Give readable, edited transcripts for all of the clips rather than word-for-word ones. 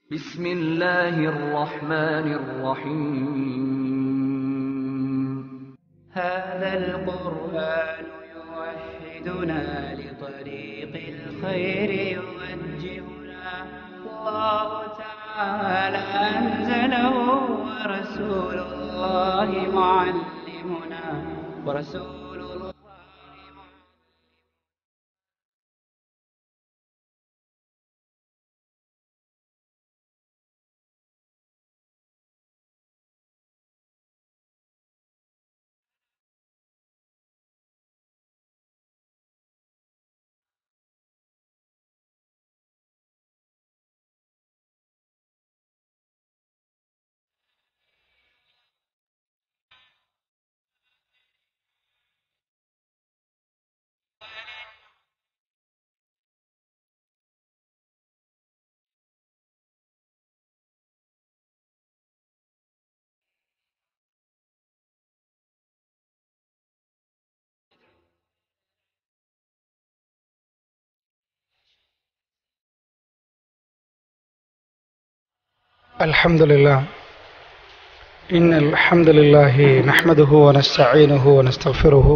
بسم الله الرحمن الرحيم. هذا القرآن يوحدنا لطريق الخير يوجهنا. الله تعالى أنزله ورسول الله معلمنا ورسول الله. الحمد لله إن الحمد لله نحمده ونستعينه ونستغفره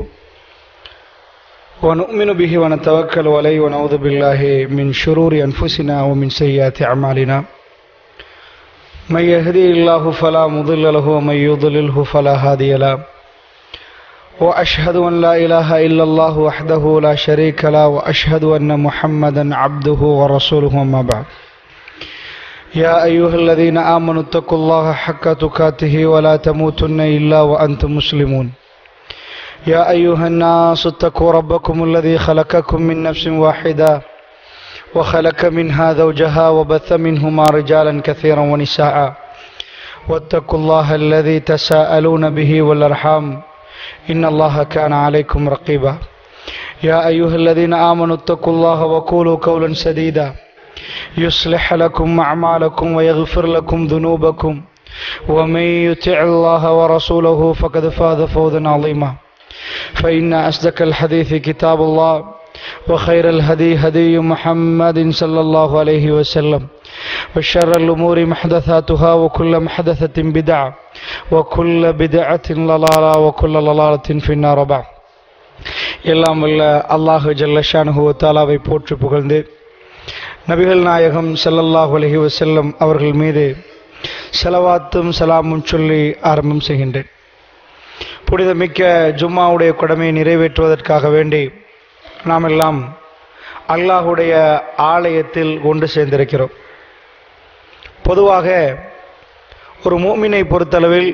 ونؤمن به ونتوكل عليه ونعوذ بالله من شرور أنفسنا ومن سيئات أعمالنا. من يهدي الله فلا مضل له ومن يضلله فلا هادي له. وأشهد أن لا إله إلا الله وحده لا شريك له وأشهد أن محمدا عبده ورسوله. أما بعد، يا أيها الذين آمنوا اتقوا الله حق تقاته ولا تموتن إلا وأنتم مسلمون. يا أيها الناس اتقوا ربكم الذي خلقكم من نفس واحدة وخلق منها زوجها وبث منهما رجالا كثيرا ونساء واتقوا الله الذي تساءلون به والأرحام إن الله كان عليكم رقيبا. يا أيها الذين آمنوا اتقوا الله وقولوا قولا سديدا يصلح لكم أعمالكم ويغفر لكم ذنوبكم ومن يطع الله ورسوله فقد فاز فوزا عظيما. فإن أصدق الحديث كتاب الله وخير الهدي هدي محمد صلى الله عليه وسلم وشر الأمور محدثاتها وكل محدثة بدعة وكل بدعة ضلالة وكل ضلالة في النار. بعد, எல்லாம் வல்ல அல்லாஹ் ஜல்ல ஷானுஹு வ தஆலாவை போற்றி புகழ்ந்து நபிகள் நாயகம் ஸல்லல்லாஹு அலைஹி வஸல்லம் அவர்கள் மீது ஸலவாத்தும் சலாமும் சொல்லி ஆரம்பம் செய்கின்றேன். புனிதமிக்க ஜும்மாவுடைய கடமையை நிறைவேற்றுவதற்காக வேண்டி நாம் எல்லாம் அல்லாஹுடைய ஆலயத்தில் ஒன்று சேர்ந்திருக்கிறோம். பொதுவாக ஒரு மூமினை பொறுத்தளவில்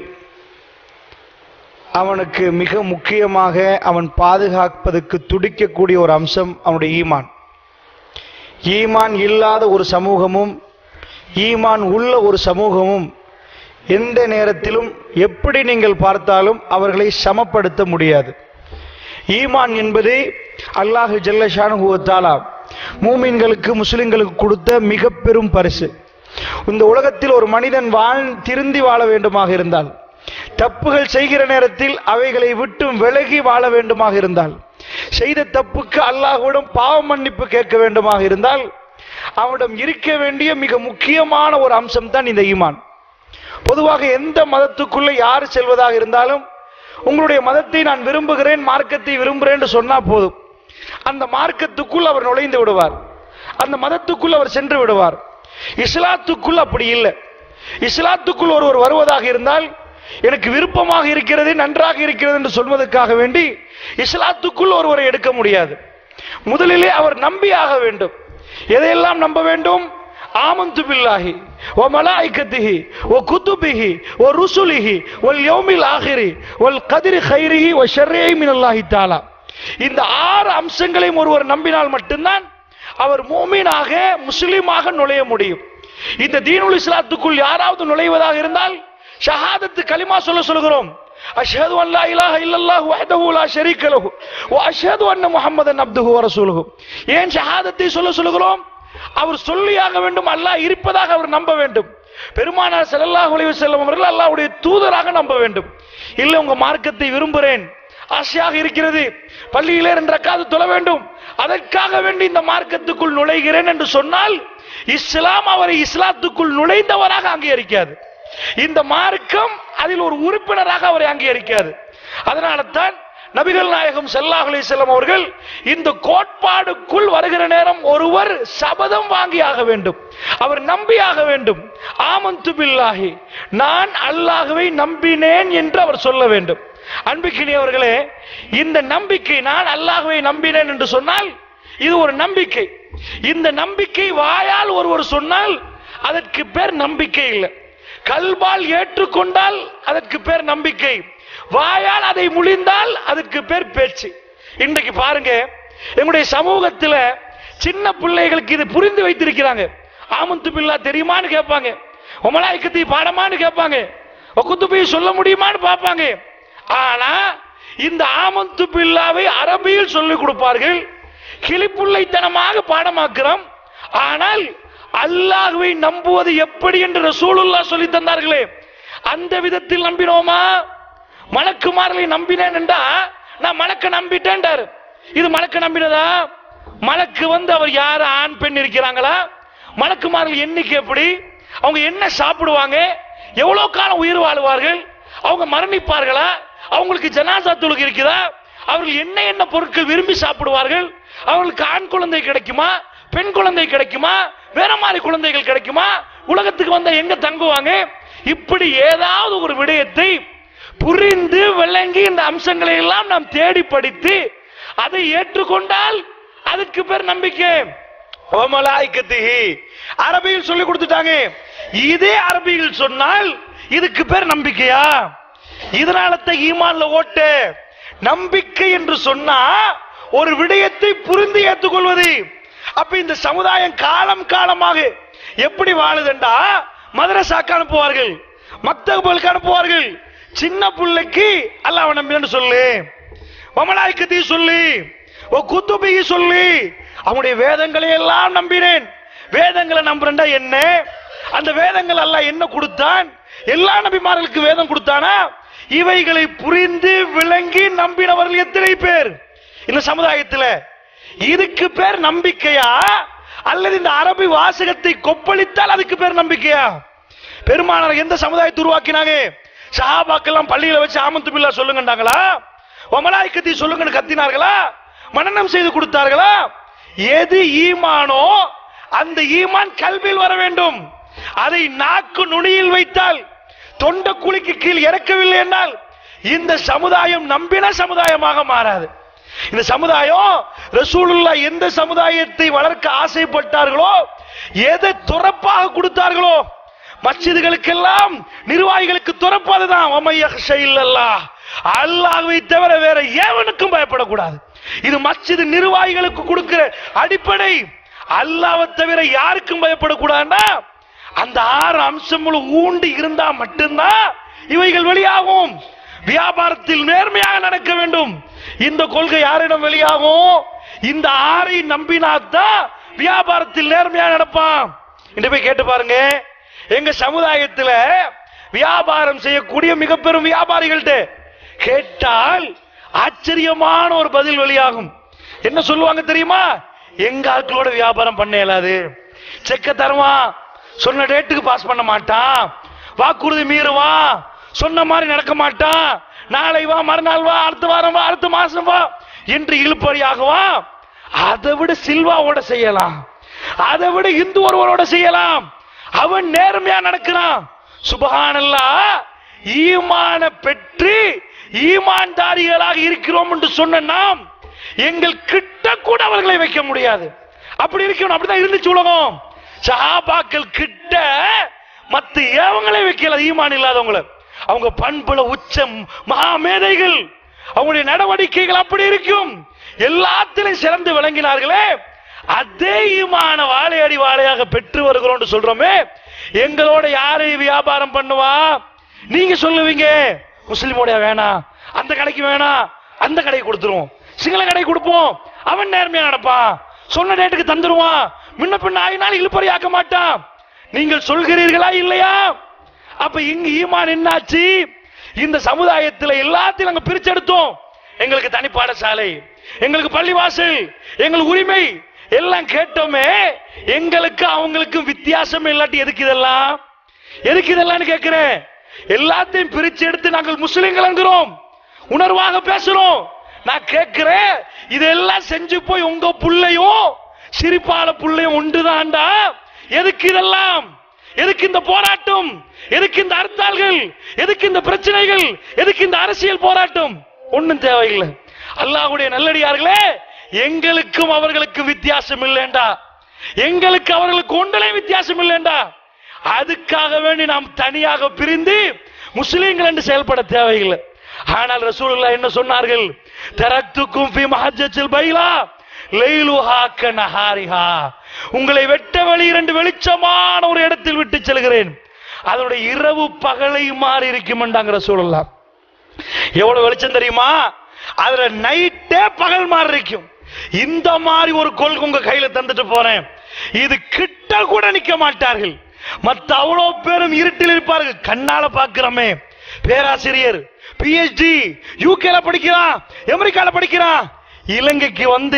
அவனுக்கு மிக முக்கியமாக அவன் பாதுகாப்பதற்கு துடிக்கக்கூடிய ஒரு அம்சம் அவனுடைய ஈமான். ஈமான் இல்லாத ஒரு சமூகமும் ஈமான் உள்ள ஒரு சமூகமும் எந்த நேரத்திலும் எப்படி நீங்கள் பார்த்தாலும் அவர்களை சமப்படுத்த முடியாது. ஈமான் என்பது அல்லாஹ் ஜல்ல ஷானுஹு வ தஆலா மூமின்களுக்கு முஸ்லிம்களுக்கு கொடுத்த மிக பெரும் பரிசு. இந்த உலகத்தில் ஒரு மனிதன் திருந்தி வாழ வேண்டுமாக இருந்தால், தப்புகள் செய்கிற நேரத்தில் அவைகளை விட்டு விலகி வாழ வேண்டுமாக இருந்தால், செய்த தப்புக்கு அல்லாஹ்விடம் பாவ மன்னிப்பு கேட்க வேண்டுமாக இருந்தால், அவனிடம் இருக்க வேண்டிய மிக முக்கியமான ஒரு அம்சம் தான் இந்த ஈமான். பொதுவாக எந்த மதத்துக்குள்ள யார் செல்வதாக இருந்தாலும், உங்களுடைய மதத்தை நான் விரும்புகிறேன், மார்க்கத்தை விரும்புகிறேன் என்று சொன்னா போதும், அந்த மார்க்கத்துக்குள் அவர் நுழைந்து விடுவார், அந்த மதத்துக்குள் அவர் சென்று விடுவார். இஸ்லாத்துக்குள் அப்படி இல்லை. இஸ்லாத்துக்குள் ஒருவர் வருவதாக இருந்தால், எனக்கு விருப்பமாக இருக்கிறது, நன்றாக இருக்கிறது என்று சொல்வதற்காக வேண்டி இஸ்லாத்துக்குள் ஒருவரை எடுக்க முடியாது. முதலிலே அவர் நம்பியாக வேண்டும். எதையெல்லாம் நம்ப வேண்டும்? ஆமன்து பில்லாஹி வ மலாயிகத்திஹி வ குதுபிஹி வ ருசுலிஹி வல் யௌமில் ஆகிரி வல் கத்ரி கைரிஹி வ ஷர்ரிஹி மினல்லாஹி தஆலா. இந்த 6 அம்சங்களையும் ஒருவர் நம்பினால் மட்டும்தான் அவர் மூமினாக முஸ்லிமாக நுழைய முடியும். இந்த தீனுல் இஸ்லாத்துக்குள் யாராவது நுழைவதாக இருந்தால், ஷஹாதத்து கலிமா சொல்கிறோம், அஷ்ஹது அன் லா இலாஹ இல்லல்லாஹு வஹ்தஹு லா ஷரீக லஹு வ அஷ்ஹது அன்ன முஹம்மதன் அப்துஹு வ ரசூலுஹு. ஏன் ஷஹாதத்தை சொல்கிறோம்? அவர் சொல்லியாக வேண்டும், அல்லாஹ் இருப்பதாக அவர் நம்ப வேண்டும். பெருமானார் ஸல்லல்லாஹு அலைஹி வஸல்லம் அவர்கள் அல்லாஹ்வுடைய தூதராக நம்ப வேண்டும். இல்லை, உங்க மார்க்கத்தை விரும்புகிறேன், ஆசையாக இருக்கிறது, பள்ளியிலே 2 ரக்காத் தொழ வேண்டும், அதற்காக வேண்டி இந்த மார்க்கத்துக்குள் நுழைகிறேன் என்று சொன்னால் இஸ்லாம் அவரை இஸ்லாத்துக்குள் நுழைந்தவராக அங்கீகரிக்காது. இந்த மார்க்கம் அதில் ஒரு உறுப்பினராக அவரை அங்கீகரிக்காது. அதனால தான் நபிகள் நாயகம் ஸல்லல்லாஹு அலைஹி வஸல்லம் அவர்கள் இந்த கோட்பாடுக்குள் வருகிற நேரம் ஒருவர் சபதம் வாங்கியாக வேண்டும், அவர் நம்பியாக வேண்டும். ஆமன்து பில்லாஹி, நான் அல்லாஹ்வை நம்பினேன் என்று அவர் சொல்ல வேண்டும். அன்பிற்கினியவர்களே, இந்த நம்பிக்கை, நான் அல்லாஹ்வை நம்பினேன் என்று சொன்னால் இது ஒரு நம்பிக்கை. இந்த நம்பிக்கை வாயால் ஒருவர் சொன்னால் அதற்கு பேர் நம்பிக்கை இல்லை. கல்பால் ஏற்றுக்கொண்டால் அதற்கு பேர் நம்பிக்கை, வாயால் அதை முழிந்தால் அதுக்கு பேர் பேச்சு. இன்றைக்கு பாருங்க, எங்களுடைய சமூகத்தில் சின்ன பிள்ளைகளுக்கு இது புரிந்து வைத்திருக்கிறாங்க. ஆமன்து பில்லா தெரியுமான்னு கேட்பாங்க, உமலாய்க்கத்தி பாடமான்னு கேட்பாங்க, ஒக்குத்துபி சொல்ல முடியுமான்னு பார்ப்பாங்க. ஆனா இந்த ஆமன்து பில்லாவை அரபியில் சொல்லிக் கொடுப்பார்கள், கிளிப்புள்ளைத்தனமாக பாடமாக்குறோம். ஆனால் அல்லாஹ்வை நம்புவது எப்படி என்று ரசூலுல்லாஹ் சொல்லி தந்தார்களே, அந்த விதத்தில் நம்பினோமா? மலக்குமார்களை நம்பினேன் என்றா நான் மலக்க நம்பிட்டேன்டாரு. இது மலக்க நம்பினதா? மலக்கு அவர் யாரு, ஆண் பெண் இருக்கிறாங்களா? மலக்குமார்கள் எண்ணிக்கை எப்படி, அவங்க என்ன சாப்பிடுவாங்க, எவ்வளவு காலம் உயிர் வாழுவார்கள், அவங்க மரணிப்பார்களா, அவங்களுக்கு ஜனாசா தொழுகை இருக்குதா, அவர்கள் என்ன என்ன பொருட்கள் விரும்பி சாப்பிடுவார்கள், அவர்களுக்கு ஆண் குழந்தை கிடைக்குமா, பெண் குழந்தை கிடைக்குமா, வேற மாதிரி குழந்தைகள் கிடைக்குமா, உலகத்துக்கு வந்தா எங்க தங்குவாங்க, இப்படி ஏதாவது ஒரு விடயத்தை புரிந்து விளங்கி இந்த அம்சங்களை எல்லாம் நாம் தேடி படித்து அதை ஏற்றுக்கொண்டால் அதுக்கு பேர் நம்பிக்கை. அரபியில் சொல்லி கொடுத்துட்டாங்க, இதே அரபியில் சொன்னால் இதுக்கு பேர் நம்பிக்கையா? இதனால ஈமான்ல ஓட்டு. நம்பிக்கை என்று சொன்னா ஒரு விடயத்தை புரிந்து ஏற்றுக்கொள்வது. அப்ப இந்த சமுதாயம் காலம் காலமாக எப்படி வாழுதுண்டா, மதரசாக்கு அனுப்புவார்கள், மக்தபுக்கு அனுப்புவார்கள். சின்ன பிள்ளைக்கு அல்லாஹ்வை நம்பினேன்னு சொல்லு, வமலாய்க்கத்தி சொல்லி, குத்துபி சொல்லி, அவனுடைய வேதங்களை எல்லாம் நம்பினேன். வேதங்களை நம்புறேன்டா என்ன? அந்த வேதங்கள் அல்லாஹ் என்ன கொடுத்தான்? எல்லா நபிமார்களுக்கு வேதம் கொடுத்தானா? இவைகளை புரிந்து விளங்கி நம்பினவர்கள் எத்தனை பேர் இந்த சமுதாயத்தில்? இதுக்கு பேர் நம்பிக்கையா? அல்லது இந்த அரபி வாசகத்தை கொப்பளித்தால் அதுக்கு பேர் நம்பிக்கையா? பெருமானார் எந்த சமுதாயத்தை உருவாக்கினாங்க? சஹாபாக்கெல்லாம் பள்ளியில வச்சு ஆமன்து பில்லா சொல்லுங்கண்டாங்களா, வமலாய்க்கத்தி சொல்லுங்கன்னு கத்தினார்களா, மனனம் செய்து கொடுத்தார்களா? எது ஈமானோ அந்த ஈமான் கல்வியில் வர வேண்டும். அதை நாக்கு நுனியில் வைத்தால் தொண்ட குழிக்கு கீழ் இறக்கவில்லை என்றால் இந்த சமுதாயம் நம்பின சமுதாயமாக மாறாது. இந்த சமுதாயம் ரசூலுல்லாஹ் எந்த சமுதாயத்தை வளர்க்க ஆசைப்பட்டார்களோ, எதை துறப்பாக கொடுத்தார்களோ, மஸ்ஜிதுகளுக்கெல்லாம் நிர்வாகிகளுக்கு துறப்பதுதான். அல்லாஹ்வை தவிர வேற எவனுக்கும் பயப்படக்கூடாது. இது மஸ்ஜித் நிர்வாகிகளுக்கு கொடுக்கிற அடிப்படை. அல்லாஹ்வை தவிர யாருக்கும் பயப்படக்கூடாதுன்னா அந்த 6 அம்சங்களும் ஊண்டி இருந்தா மட்டும்தான் இவைகள் வெளியாகும். வியாபாரத்தில் நேர்மையாக நடக்க வேண்டும். இந்த கொள்கை யாரிடம் வெளியாகும்? இந்த 6ஐ நம்பினாத்தான் வியாபாரத்தில் நேர்மையாக நடப்பான். இன்று போய் கேட்டு பாருங்க, எங்க சமுதாயத்தில் வியாபாரம் செய்யக்கூடிய மிக பெரும் வியாபாரிகள்ட்ட கேட்டால் ஆச்சரியமான ஒரு பதில் வெளியாகும். என்ன சொல்லுவாங்க தெரியுமா? எங்க ஆட்களோட வியாபாரம் பண்ண இயலாது, செக்க தருவான், சொன்ன டேட்டுக்கு பாஸ் பண்ண மாட்டான், வாக்குறுதி மீறுவான், சொன்ன மாதிரி நடக்க மாட்டான், நாளை வா, மறுநாள் வா, அடுத்த வாரம் வா, அடுத்த மாசம் வா என்று இழுப்பறியாகவா. அதை விட சில்வாவோட செய்யலாம், அதை விட இந்து ஒருவரோட செய்யலாம். அவன் நேர்மையா நடக்கிறான். சுப்ஹானல்லாஹ். ஈமான பெற்று ஈமான்தாரிகளாக இருக்கிறோம் என்று சொன்ன நாம் எங்கள் கிட்ட கூட அவர்களை வைக்க முடியாது. அப்படி இருக்கணும். அப்படிதான் இருந்துச்சு உலகம். சஹாபாக்கள் கிட்ட மத்த ஏவங்களை வைக்கல, ஈமான் இல்லாதவங்களை. அவங்க பண்புல உச்சம் மகாமேதைகள், அவங்களுடைய நடவடிக்கைகள் அப்படி இருக்கும். எல்லாத்திலும் சிறந்து விளங்கினார்களே, அதே ஈமான வாழையடி வாழையாக பெற்று வருகிறோம் சொல்றோமே. எங்களோட யாரை வியாபாரம் பண்ணுவா? நீங்க சொல்லுவீங்க, முஸ்லிமோட வேணாம், அந்த கடைக்கு வேணாம், அந்த கடைக்கு கொடுத்துருவோம், சிங்கள கடை கொடுப்போம், அவன் நேர்மையா நடப்பான், சொன்ன டேட்டுக்கு தந்துருவான், முன்ன பின்ன ஆயினாலும் இழுப்பறி ஆக்க மாட்டான். நீங்கள் சொல்கிறீர்களா இல்லையா? அப்ப இங்க ஈமான் என்னாச்சு? இந்த சமுதாயத்தில் எல்லாத்தையும் நாங்க பிரிச்செடுத்தோம். எங்களுக்கு தனி பாடசாலை, எங்களுக்கு பள்ளிவாசல், எங்களுக்கு உரிமை, எல்லாம் கேட்டோமே, எங்களுக்கு அவங்களுக்கு வித்தியாசம் இல்லாட்டி எதுக்கு இதெல்லாம் கேட்கிறேன். எல்லாத்தையும் பிரிச்சு எடுத்து நாங்கள் முஸ்லிம்கள் என்கிறோம், உணர்வாக பேசுறோம். நான் கேட்கிறேன், இதெல்லாம் செஞ்சு போய் உங்க புள்ளையும் சிரிப்பால புள்ளையும் உண்டுதான்டா. எதுக்கு இதெல்லாம்? எதுக்கு இந்த போராட்டம்? எதுக்கு இந்த அர்த்தால்கள்? எதுக்கு இந்த பிரச்சனைகள்? எதுக்கு இந்த அரசியல் போராட்டம்? ஒண்ணும் தேவையில்லை. அல்லாஹ்வுடைய நல்லடியார்களே, எங்களுக்கும் அவர்களுக்கும் வித்தியாசம் இல்லைண்டா, எங்களுக்கு அவர்களுக்கு ஒன்றிலே வித்தியாசம் இல்லைண்டா. அதுக்காக வேண்டி நாம் தனியாக பிரிந்து முஸ்லிம்கள் என்று செயல்பட தேவையில்லை. ஆனால் ரசூலுல்லாஹ் என்ன சொன்னார்கள்? தரக்துக்கும் ஃபீ மஹஜ்ஜத்தில் பைலா லைலுஹா கனஹாரிஹா. உங்களை வெட்ட வெளி இரண்டு வெளிச்சமான ஒரு இடத்தில் விட்டு செல்கிறேன், அதனுடைய இரவு பகலை மாறி இருக்கும்ன்றாங்க ரசூலுல்லாஹ். எவ்வளவு வெளிச்சம் தெரியுமா? அதுல நைட்டே பகல் மாறி இருக்கும். இந்த மாதிரி ஒரு கொள்கை உங்க கையில தந்துட்டு போறேன், இது கிட்ட கூட நிக்க மாட்டார்கள். மத்த அவ்வளவு பேரும் இருட்டில் இருப்பார்கள். கண்ணால பாக்கிறோமே, பேராசிரியர் PhD யூகேல படிக்கிறான், அமெரிக்கால படிக்கிறான், இலங்கைக்கு வந்து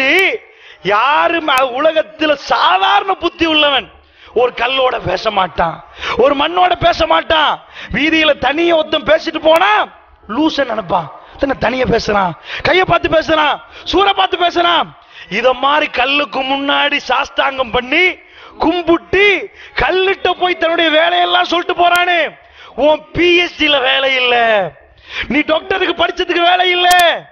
யாரும் உலகத்தில் சாதாரண புத்தி உள்ளவன் ஒரு கல்லோட பேச மாட்டான், ஒரு மண்ணோட பேச மாட்டான். வீதியில தனிய ஒருத்தன் பேசிட்டு போனா லூச நினைப்பான், தனிய பேசுறான், கைய பார்த்து பேசுறான், சூர பார்த்து பேசுறான். இத மாதிரி கல்லுக்கு முன்னாடி சாஸ்தாங்கம் பண்ணி கும்பிட்டு கல்லிட்ட போய் தன்னுடைய வேலையெல்லாம் சொல்லிட்டு போறானே, உன் PhDல வேலை இல்ல, நீ டாக்டருக்கு படிச்சதுக்கு வேலை இல்ல.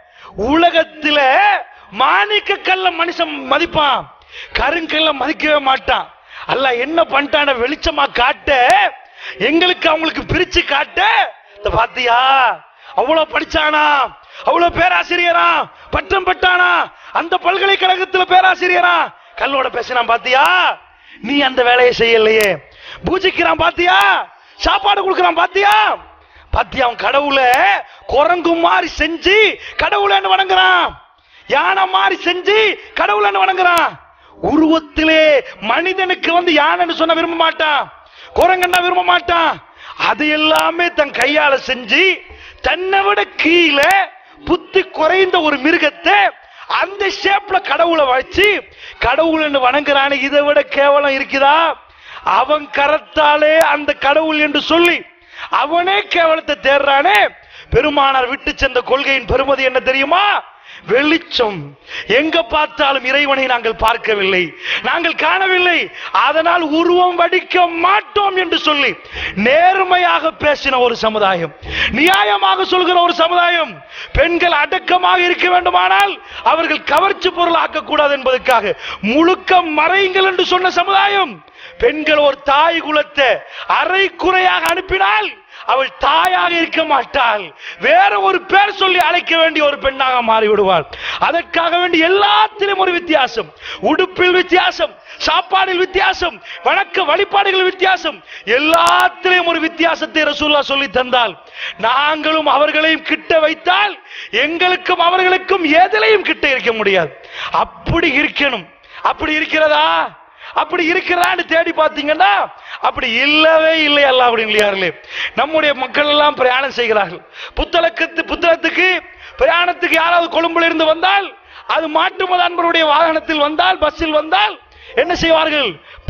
உலகத்துல மாணிக்க கல்ல மனுஷன் மதிப்பான், கருங்கல்ல மதிக்கவே மாட்டான். அல்லாஹ் என்ன பண்ணிட்டான வெளிச்சமா காட்ட, எங்களுக்கு அவங்களுக்கு பிரிச்சு காட்ட. பாத்தியா, அவ்வளவு படிச்சானா, அவ்வளவு பேராசிரியரா, பட்டம் பெற்றானா, அந்த பல்கலைக்கழகத்துல பேராசிரியரா, கல்லோட பேசினான். பாத்தியா, நீ அந்த வேலையை செய்யலையே. பூஜிக்கிறான் பாத்தியா, சாப்பாடு கொடுக்கிறான் பாத்தியா. பாத்தியா, அவன் கடவுளை குரங்கு மாதிரி செஞ்சு கடவுளை வணங்குறான், யானை மாதிரி செஞ்சு கடவுளை வணங்குறான். உருவத்திலே மனிதனுக்கு வந்து யானைன்னு சொன்ன விரும்ப மாட்டான், குரங்கன்னா விரும்ப மாட்டான். அது எல்லாமே தன் கையால செஞ்சு தன்னை விட கீழே புத்தி குறைந்த ஒரு மிருகத்தை அந்த ஷேப்ல கடவுளை வச்சு கடவுள் வணங்குறானே, இதை விட கேவலம் இருக்குதா? அவன் கரத்தாலே அந்த கடவுள் என்று சொல்லி அவனே கேவலத்தை தேடுறானே. பெருமானார் விட்டு சென்ற கொள்கையின் பெருமதி என்ன தெரியுமா? வெளிச்சம். எங்க பார்த்தாலும் இறைவனை நாங்கள் பார்க்கவில்லை, நாங்கள் காணவில்லை, அதனால் உருவம் வடிக்க மாட்டோம் என்று சொல்லி நேர்மையாக பேசின ஒரு சமுதாயம், நியாயமாக சொல்கிற ஒரு சமுதாயம். பெண்கள் அடக்கமாக இருக்க வேண்டுமானால் அவர்கள் கவர்ச்சி பொருள் ஆக்கக்கூடாது என்பதற்காக முழுக்க மறைங்கள் என்று சொன்ன சமுதாயம். பெண்கள் ஒரு தாய் குலத்தை அரை குறையாக அனுப்பினால் அவள் தாயாக இருக்க மாட்டாள், வேற ஒரு பேர் சொல்லி அழைக்க வேண்டிய ஒரு பெண்ணாக மாறிவிடுவாள். அதற்காக வேண்டி எல்லாத்திலும் ஒரு வித்தியாசம், உடுப்பில் வித்தியாசம், சாப்பாடில் வித்தியாசம், வணக்க வழிபாடுகள் வித்தியாசம், எல்லாத்திலும் ஒரு வித்தியாசத்தை ரசூலுல்லாஹ் சொல்லி தந்தால் நாங்களும் அவர்களையும் கிட்ட வைத்தால் எங்களுக்கும் அவர்களுக்கும் எதிலையும் கிட்ட இருக்க முடியாது. அப்படி இருக்கணும். அப்படி இருக்கிறதா? அப்படி இருக்கிறான்னு தேடி பார்த்தீங்கன்னா அப்படி இல்லவே இல்லை. அல்லாஹ்வுடைய நம்முடைய மக்கள் எல்லாம் பிரயாணம் செய்கிறார்கள். புத்தகத்துக்கு பிரயாணத்துக்கு யாராவது கொழும்புல இருந்து வந்தால், அது மாட்டு மதான்பருடைய வாகனத்தில் வந்தால், பஸ்ஸில் வந்தால் என்ன செய்வார்கள்?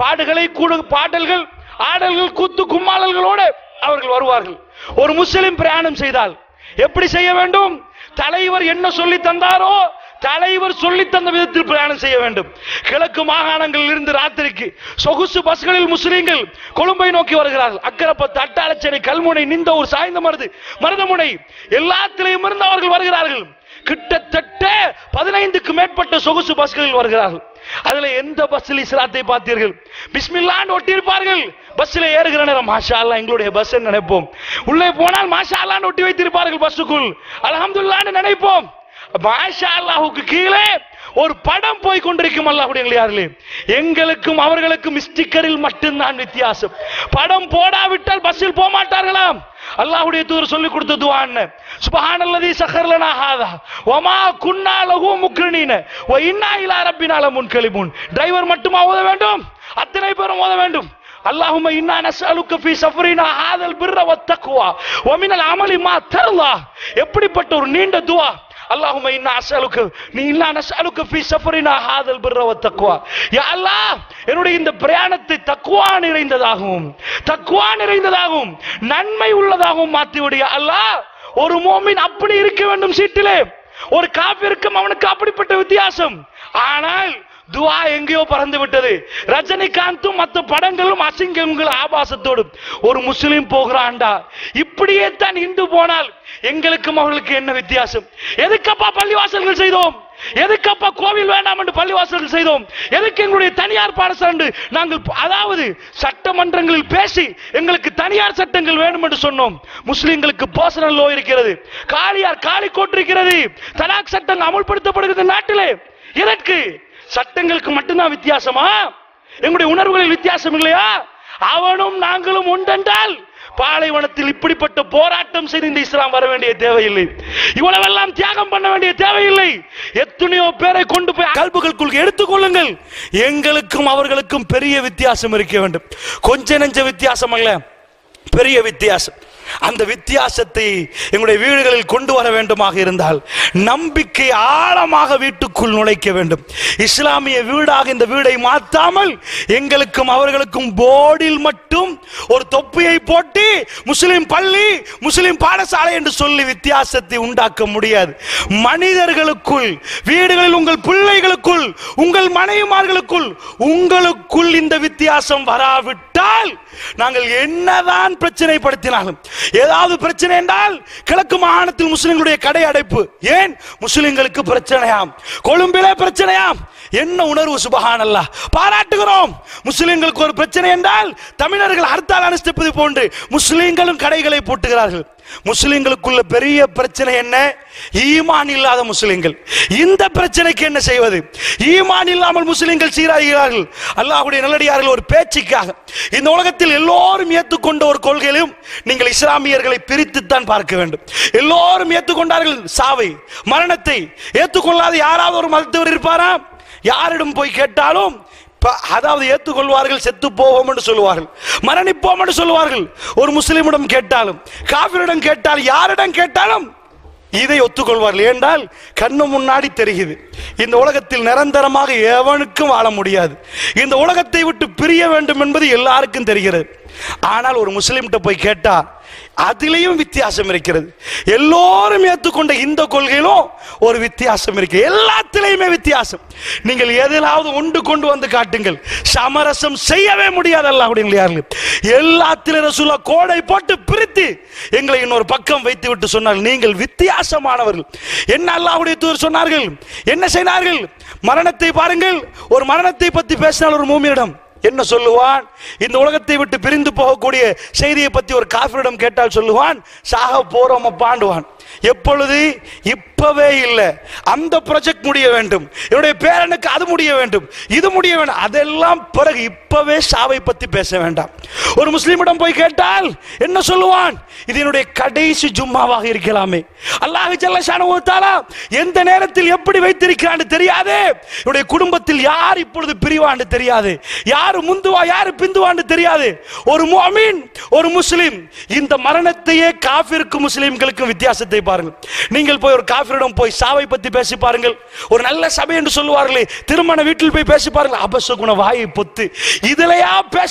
பாடல்கள், ஆடல்கள், கூத்து கும்மாளர்களோடு அவர்கள் வருவார்கள். ஒரு முஸ்லிம் பிரயாணம் செய்தால் எப்படி செய்ய வேண்டும்? தலைவர் என்ன சொல்லி தந்தாரோ தலைவர் சொல்லி தந்த விதத்தில் பிரயாணம் செய்ய வேண்டும். கிழக்கு மாகாணங்களில் இருந்து ராத்திரிக்கு சொகுசு பஸ்களில் முஸ்லிம்கள் கொழும்பை நோக்கி வருகிறார்கள். அக்கரப்பத்து, அட்டாளச்சேரி, கல்முனை, நிந்தூர், மருதமுனை எல்லாத்திலையும் இருந்து அவர்கள் வருகிறார்கள். கிட்டத்தட்ட 15க்கு மேற்பட்ட சொகுசு பஸ்களில் வருகிறார்கள். அதுல எந்த பஸ்ஸில் இஸ்லாத்தை பார்த்தீர்கள்? பிஸ்மில்லான்னு ஒட்டி இருப்பார்கள். பஸ்ஸில் ஏறுகிற நேரம் மாஷா அல்லாஹ் எங்களுடைய பஸ் நினைப்போம், உள்ளே போனால் மாஷா அல்லாஹ்னு ஒட்டி வைத்திருப்பார்கள். பஸ்ஸுக்குள் அல்ஹம்துலில்லாஹ்னு நினைப்போம். மாஷா அல்லாஹ்வுக்கு கீழே ஒரு படம் போய் கொண்டிருக்கும். அல்லாஹ்வுடைய எங்களுக்கும் அவர்களுக்கும் ஸ்டிக்கரில் மட்டும்தான் வித்தியாசம். படம் போடாவிட்டால் பஸ்ஸில் போக மாட்டார்களாம். அல்லாஹ்வுடைய தூதர் சொல்லி கொடுத்த துஆ என்ன? சுப்ஹானல்லதி சஹர் லனா ஹாதா வமா குன்னா லஹு முக்ரினீன வ இன்னா இலா ரப்பினா லமுன்கலிபூன். டிரைவர் மட்டும் ஓத வேண்டும், அத்தனை பேரும் ஓத வேண்டும். அல்லாஹும்ம இன்னா நஸ்அலுக ஃபீ சஃபரினா ஹாதல் பிர்ர வத்தக்வா வ மினல் அமலி மா தர்லா. எப்படிப்பட்ட ஒரு நீண்ட துஆ! அல்லாஹும்ம இன்னா அஸ்அலுக நீ இல்லா நஸ்அலுக ஃபீ ஸஃபரினா ஹாதல் பிர்ர வ தக்வா. யா அல்லாஹ், என்னுடைய இந்த பிரயாணத்தை தக்வா நிறைந்ததாகவும் நன்மை உள்ளதாகவும் மாற்றி விடு யா அல்லாஹ். ஒரு முஃமின் அப்படி இருக்க வேண்டும் சீட்டிலே, ஒரு காஃபிருக்கும் அவனுக்கு அப்படிப்பட்ட வித்தியாசம். ஆனால் துஆ எங்கேயோ பறந்து விட்டது. ரஜினிகாந்தும் மற்ற படங்களும் அசிங்கங்கள் ஆபாசத்தோடு ஒரு முஸ்லிம் போகிறான்டா. இப்படியே தான் இந்து போனால் எங்களுக்கும் அவர்களுக்கு என்ன வித்தியாசம்? எதுக்கப்பா பள்ளிவாசல்கள் செய்தோம்? எதுக்கப்பா கோவில் வேண்டாம் என்று பள்ளிவாசல்கள் செய்தோம்? எதுக்கு எங்களுடைய தனியார் பாடசாலை நாங்கள் அதாவது சட்டமன்றங்களில் பேசி எங்களுக்கு தனியார் சட்டங்கள் வேண்டும் என்று சொன்னோம்? முஸ்லிம்களுக்கு பர்சனல் லோ இருக்கிறது, காலி கோட் இருக்கிறது, தலாக் சட்டம் அமுல்படுத்தப்படுகிறது நாட்டிலே. எதற்கு? சட்டங்களுக்கு மட்டும்தான் வித்தியாசமா? எங்களுடைய உணர்வுகளில் வித்தியாசம் இல்லையா? அவனும் நாங்களும் உண்டென்றால் பாலைவனத்தில் இப்படிப்பட்ட போராட்டம் செய்து இந்த இஸ்லாம் வர வேண்டிய தேவையில்லை, இவ்வளவெல்லாம் தியாகம் பண்ண வேண்டிய தேவையில்லை. எத்தனையோ பேரை கொண்டு போய் கல்புகளுக்குள் எடுத்துக்கொள்ளுங்கள். எங்களுக்கும் அவர்களுக்கும் பெரிய வித்தியாசம் இருக்க வேண்டும். கொஞ்ச நெஞ்ச வித்தியாசம் அல்ல, பெரிய வித்தியாசம். அந்த வித்தியாசத்தை எங்களுடைய வீடுகளில் கொண்டு வர வேண்டுமாக இருந்தால் நம்பிக்கை ஆழமாக வீட்டுக்குள் நுழைக்க வேண்டும். இஸ்லாமிய வீடாக இந்த வீடை மாற்றாமல் எங்களுக்கும் அவர்களுக்கும் போர்டில் மட்டும் ஒரு தொப்பியை போட்டு முஸ்லிம் பள்ளி, முஸ்லிம் பாடசாலை என்று சொல்லி வித்தியாசத்தை உண்டாக்க முடியாது. மனிதர்களுக்குள், வீடுகளில் உங்கள் பிள்ளைகளுக்குள், உங்கள் மனைவிமார்களுக்குள், உங்களுக்குள் இந்த வித்தியாசம் வராவிட்டால் நாங்கள் என்னதான் பிரச்சனைப்படுத்தினாலும், ஏதாவது பிரச்சனை என்றால் கிழக்கு மாகாணத்தில் முஸ்லிம்களுடைய கடை அடைப்பு, ஏன் முஸ்லிம்களுக்கு பிரச்சனையாம், கொழும்பிலே பிரச்சனையாம், என்ன உணர்வு? சுபஹானல்லாஹ், பாராட்டுகிறோம். முஸ்லிம்களுக்கு ஒரு பிரச்சனை என்றால் தமிழர்கள் ஹர்த்தால் அனுஷ்டிப்பது போன்று முஸ்லிம்களும் கடைகளை போட்டுகிறார்கள். முஸ்லிம்களுக்குள்ள பெரிய பிரச்சனை என்ன? ஈமான் இல்லாத முஸ்லிம்கள். இந்த பிரச்சனைக்கு என்ன செய்வது? ஈமான் இல்லாமல் முஸ்லிம்கள் சீராகிறார்கள். அல்லாஹ்வுடைய நல்லடியார்கள் ஒரு பேச்சுக்காக இந்த உலகத்தில் எல்லோரும் ஏற்றுக்கொண்ட ஒரு கொள்கையிலும் நீங்கள் இஸ்லாமியர்களை பிரித்துத்தான் பார்க்க வேண்டும். எல்லோரும் ஏற்றுக்கொண்டார்கள் சாவை, மரணத்தை. ஏற்றுக்கொள்ளாத யாராவது ஒரு மருத்துவர் இருப்பாரா? யாரிடம் போய் கேட்டாலும் அதாவது ஏற்றுக்கொள்வார்கள், செத்து போவோம் என்று சொல்லுவார்கள், மரணிப்போம் என்று சொல்லுவார்கள். ஒரு முஸ்லிமிடம் கேட்டாலும், காபிரிடம் கேட்டாலும், யாரிடம் கேட்டாலும் இதை ஒத்துக்கொள்வார்கள். ஏனென்றால் கண்ணு முன்னாடி தெரிகிறது இந்த உலகத்தில் நிரந்தரமாக எவனுக்கும் வாழ முடியாது, இந்த உலகத்தை விட்டு பிரிய வேண்டும் என்பது எல்லாருக்கும் தெரிகிறது. ஆனால் ஒரு முஸ்லிம்கிட்ட போய் கேட்டா அதிலேயும் வித்தியாசம் இருக்கிறது. எல்லோரும் ஏற்றுக்கொண்ட இந்த கொள்கையிலும் ஒரு வித்தியாசம் இருக்கு, எல்லாத்திலையுமே வித்தியாசம். நீங்கள் எதிலாவது ஒன்று கொண்டு வந்து காட்டுங்கள், சமரசம் செய்யவே முடியாது. அல்லாஹ்வுடைய எல்லாத்திலும் ரசூலுல்லாஹ் கோடை போட்டு பிரித்து எங்களை இன்னொரு பக்கம் வைத்து விட்டு சொன்னார்கள், நீங்கள் வித்தியாசமானவர்கள். என்ன அல்லாஹ்வுடைய தூதர் சொன்னார்கள்? என்ன செய்தார்கள்? மரணத்தை பாருங்கள். ஒரு மரணத்தை பற்றி பேசினால் ஒரு மூமினிடம் என்ன சொல்லுவான்? இந்த உலகத்தை விட்டு பிரிந்து போகக்கூடிய செய்தியை பற்றி ஒரு காஃபிரிடம் கேட்டால் சொல்லுவான், சாக போறோம் பாண்டுவான். எப்பொழுது? இப்பவே இல்லை, அந்த ப்ராஜெக்ட் முடிய வேண்டும், என்னுடைய பேரனுக்கு அது முடிய வேண்டும், இது முடிய வேண்டும், அதெல்லாம் பிறகு, இப்பவே சாவை பற்றி பேச வேண்டாம். ஒரு முஸ்லிமிடம் போய் கேட்டால் என்ன சொல்லுவான்? இது என்னுடைய கடைசி ஜும்மாவாக இருக்கலாமே, அல்லாஹ் ஜல்ல ஷானஹு வ தஆலா எந்த நேரத்தில் எப்படி வைத்திருக்கிறான்னு தெரியாது, என்னுடைய குடும்பத்தில் யார் இப்பொழுது பிரிவான்னு தெரியாது, யார் முந்துவா யார் பிந்துவான்னு தெரியாது. ஒரு முஃமின், ஒரு முஸ்லிம், இந்த மரணத்தையே காஃபிருக்கு முஸ்லிம்களுக்கு வித்தியாசத்தை பாருங்கள். நீங்கள் போய் ஒரு காஃபிரிடம் போய் சாவை பற்றி பேசி பாருங்கள், ஒரு நல்ல சபை என்று சொல்லுவார்களே, திருமண வீட்டில் போய் பேசி பாருங்கள், அபசகுண வாயை பொத்து இதிலையா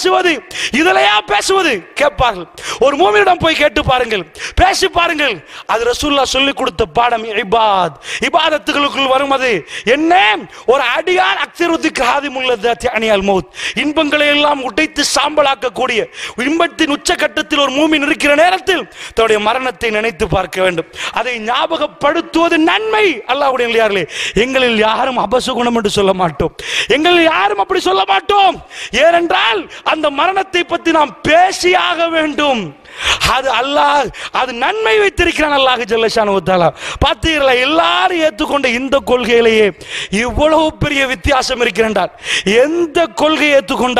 பேசுவது கேட்பார்கள். ஒரு மூமினிடம் போய் கேட்டு பாருங்கள், பேசி பாருங்கள். அது ரசூலுல்லாஹ் சொல்லிக் கொடுத்த பாடம். இபாதத்துகளுக்குள் வரும் அது என்ன? ஒரு அடியான் அக்ஸருதி காதிமுல்லதாத்தி அனியல் மௌத், இன்பங்களை எல்லாம் உடைத்து சாம்பலாக்கக்கூடிய இன்பத்தின் உச்சகட்டத்தில் ஒரு மூமின் இருக்கிற நேரத்தில் தன்னுடைய மரணத்தை நினைத்து பார்க்க வேண்டும். அதை ஞாபகப்படுத்துவது நன்மை. அல்லாஹ்வுடைய நல்லடியார்களே, எங்களில் யாரும் அபசகுணம் என்று சொல்ல மாட்டோம், எங்களில் யாரும் அப்படி சொல்ல மாட்டோம். ஏனென்றால் அந்த மரணத்தை பற்றி நாம் பேசியாக வேண்டும். அது அல்லாஹ், அது நன்மை வைத்திருக்கிறான் அல்லாஹ் ஜல்ல ஷானஹு வ தஆலா. பார்த்தீர்களா, எல்லாரும் ஏற்றுக்கொண்ட இந்த கொள்கையிலேயே இவ்வளவு பெரிய வித்தியாசம் இருக்கிறால், எந்த கொள்கையை ஏற்றுக்கொண்டாலும்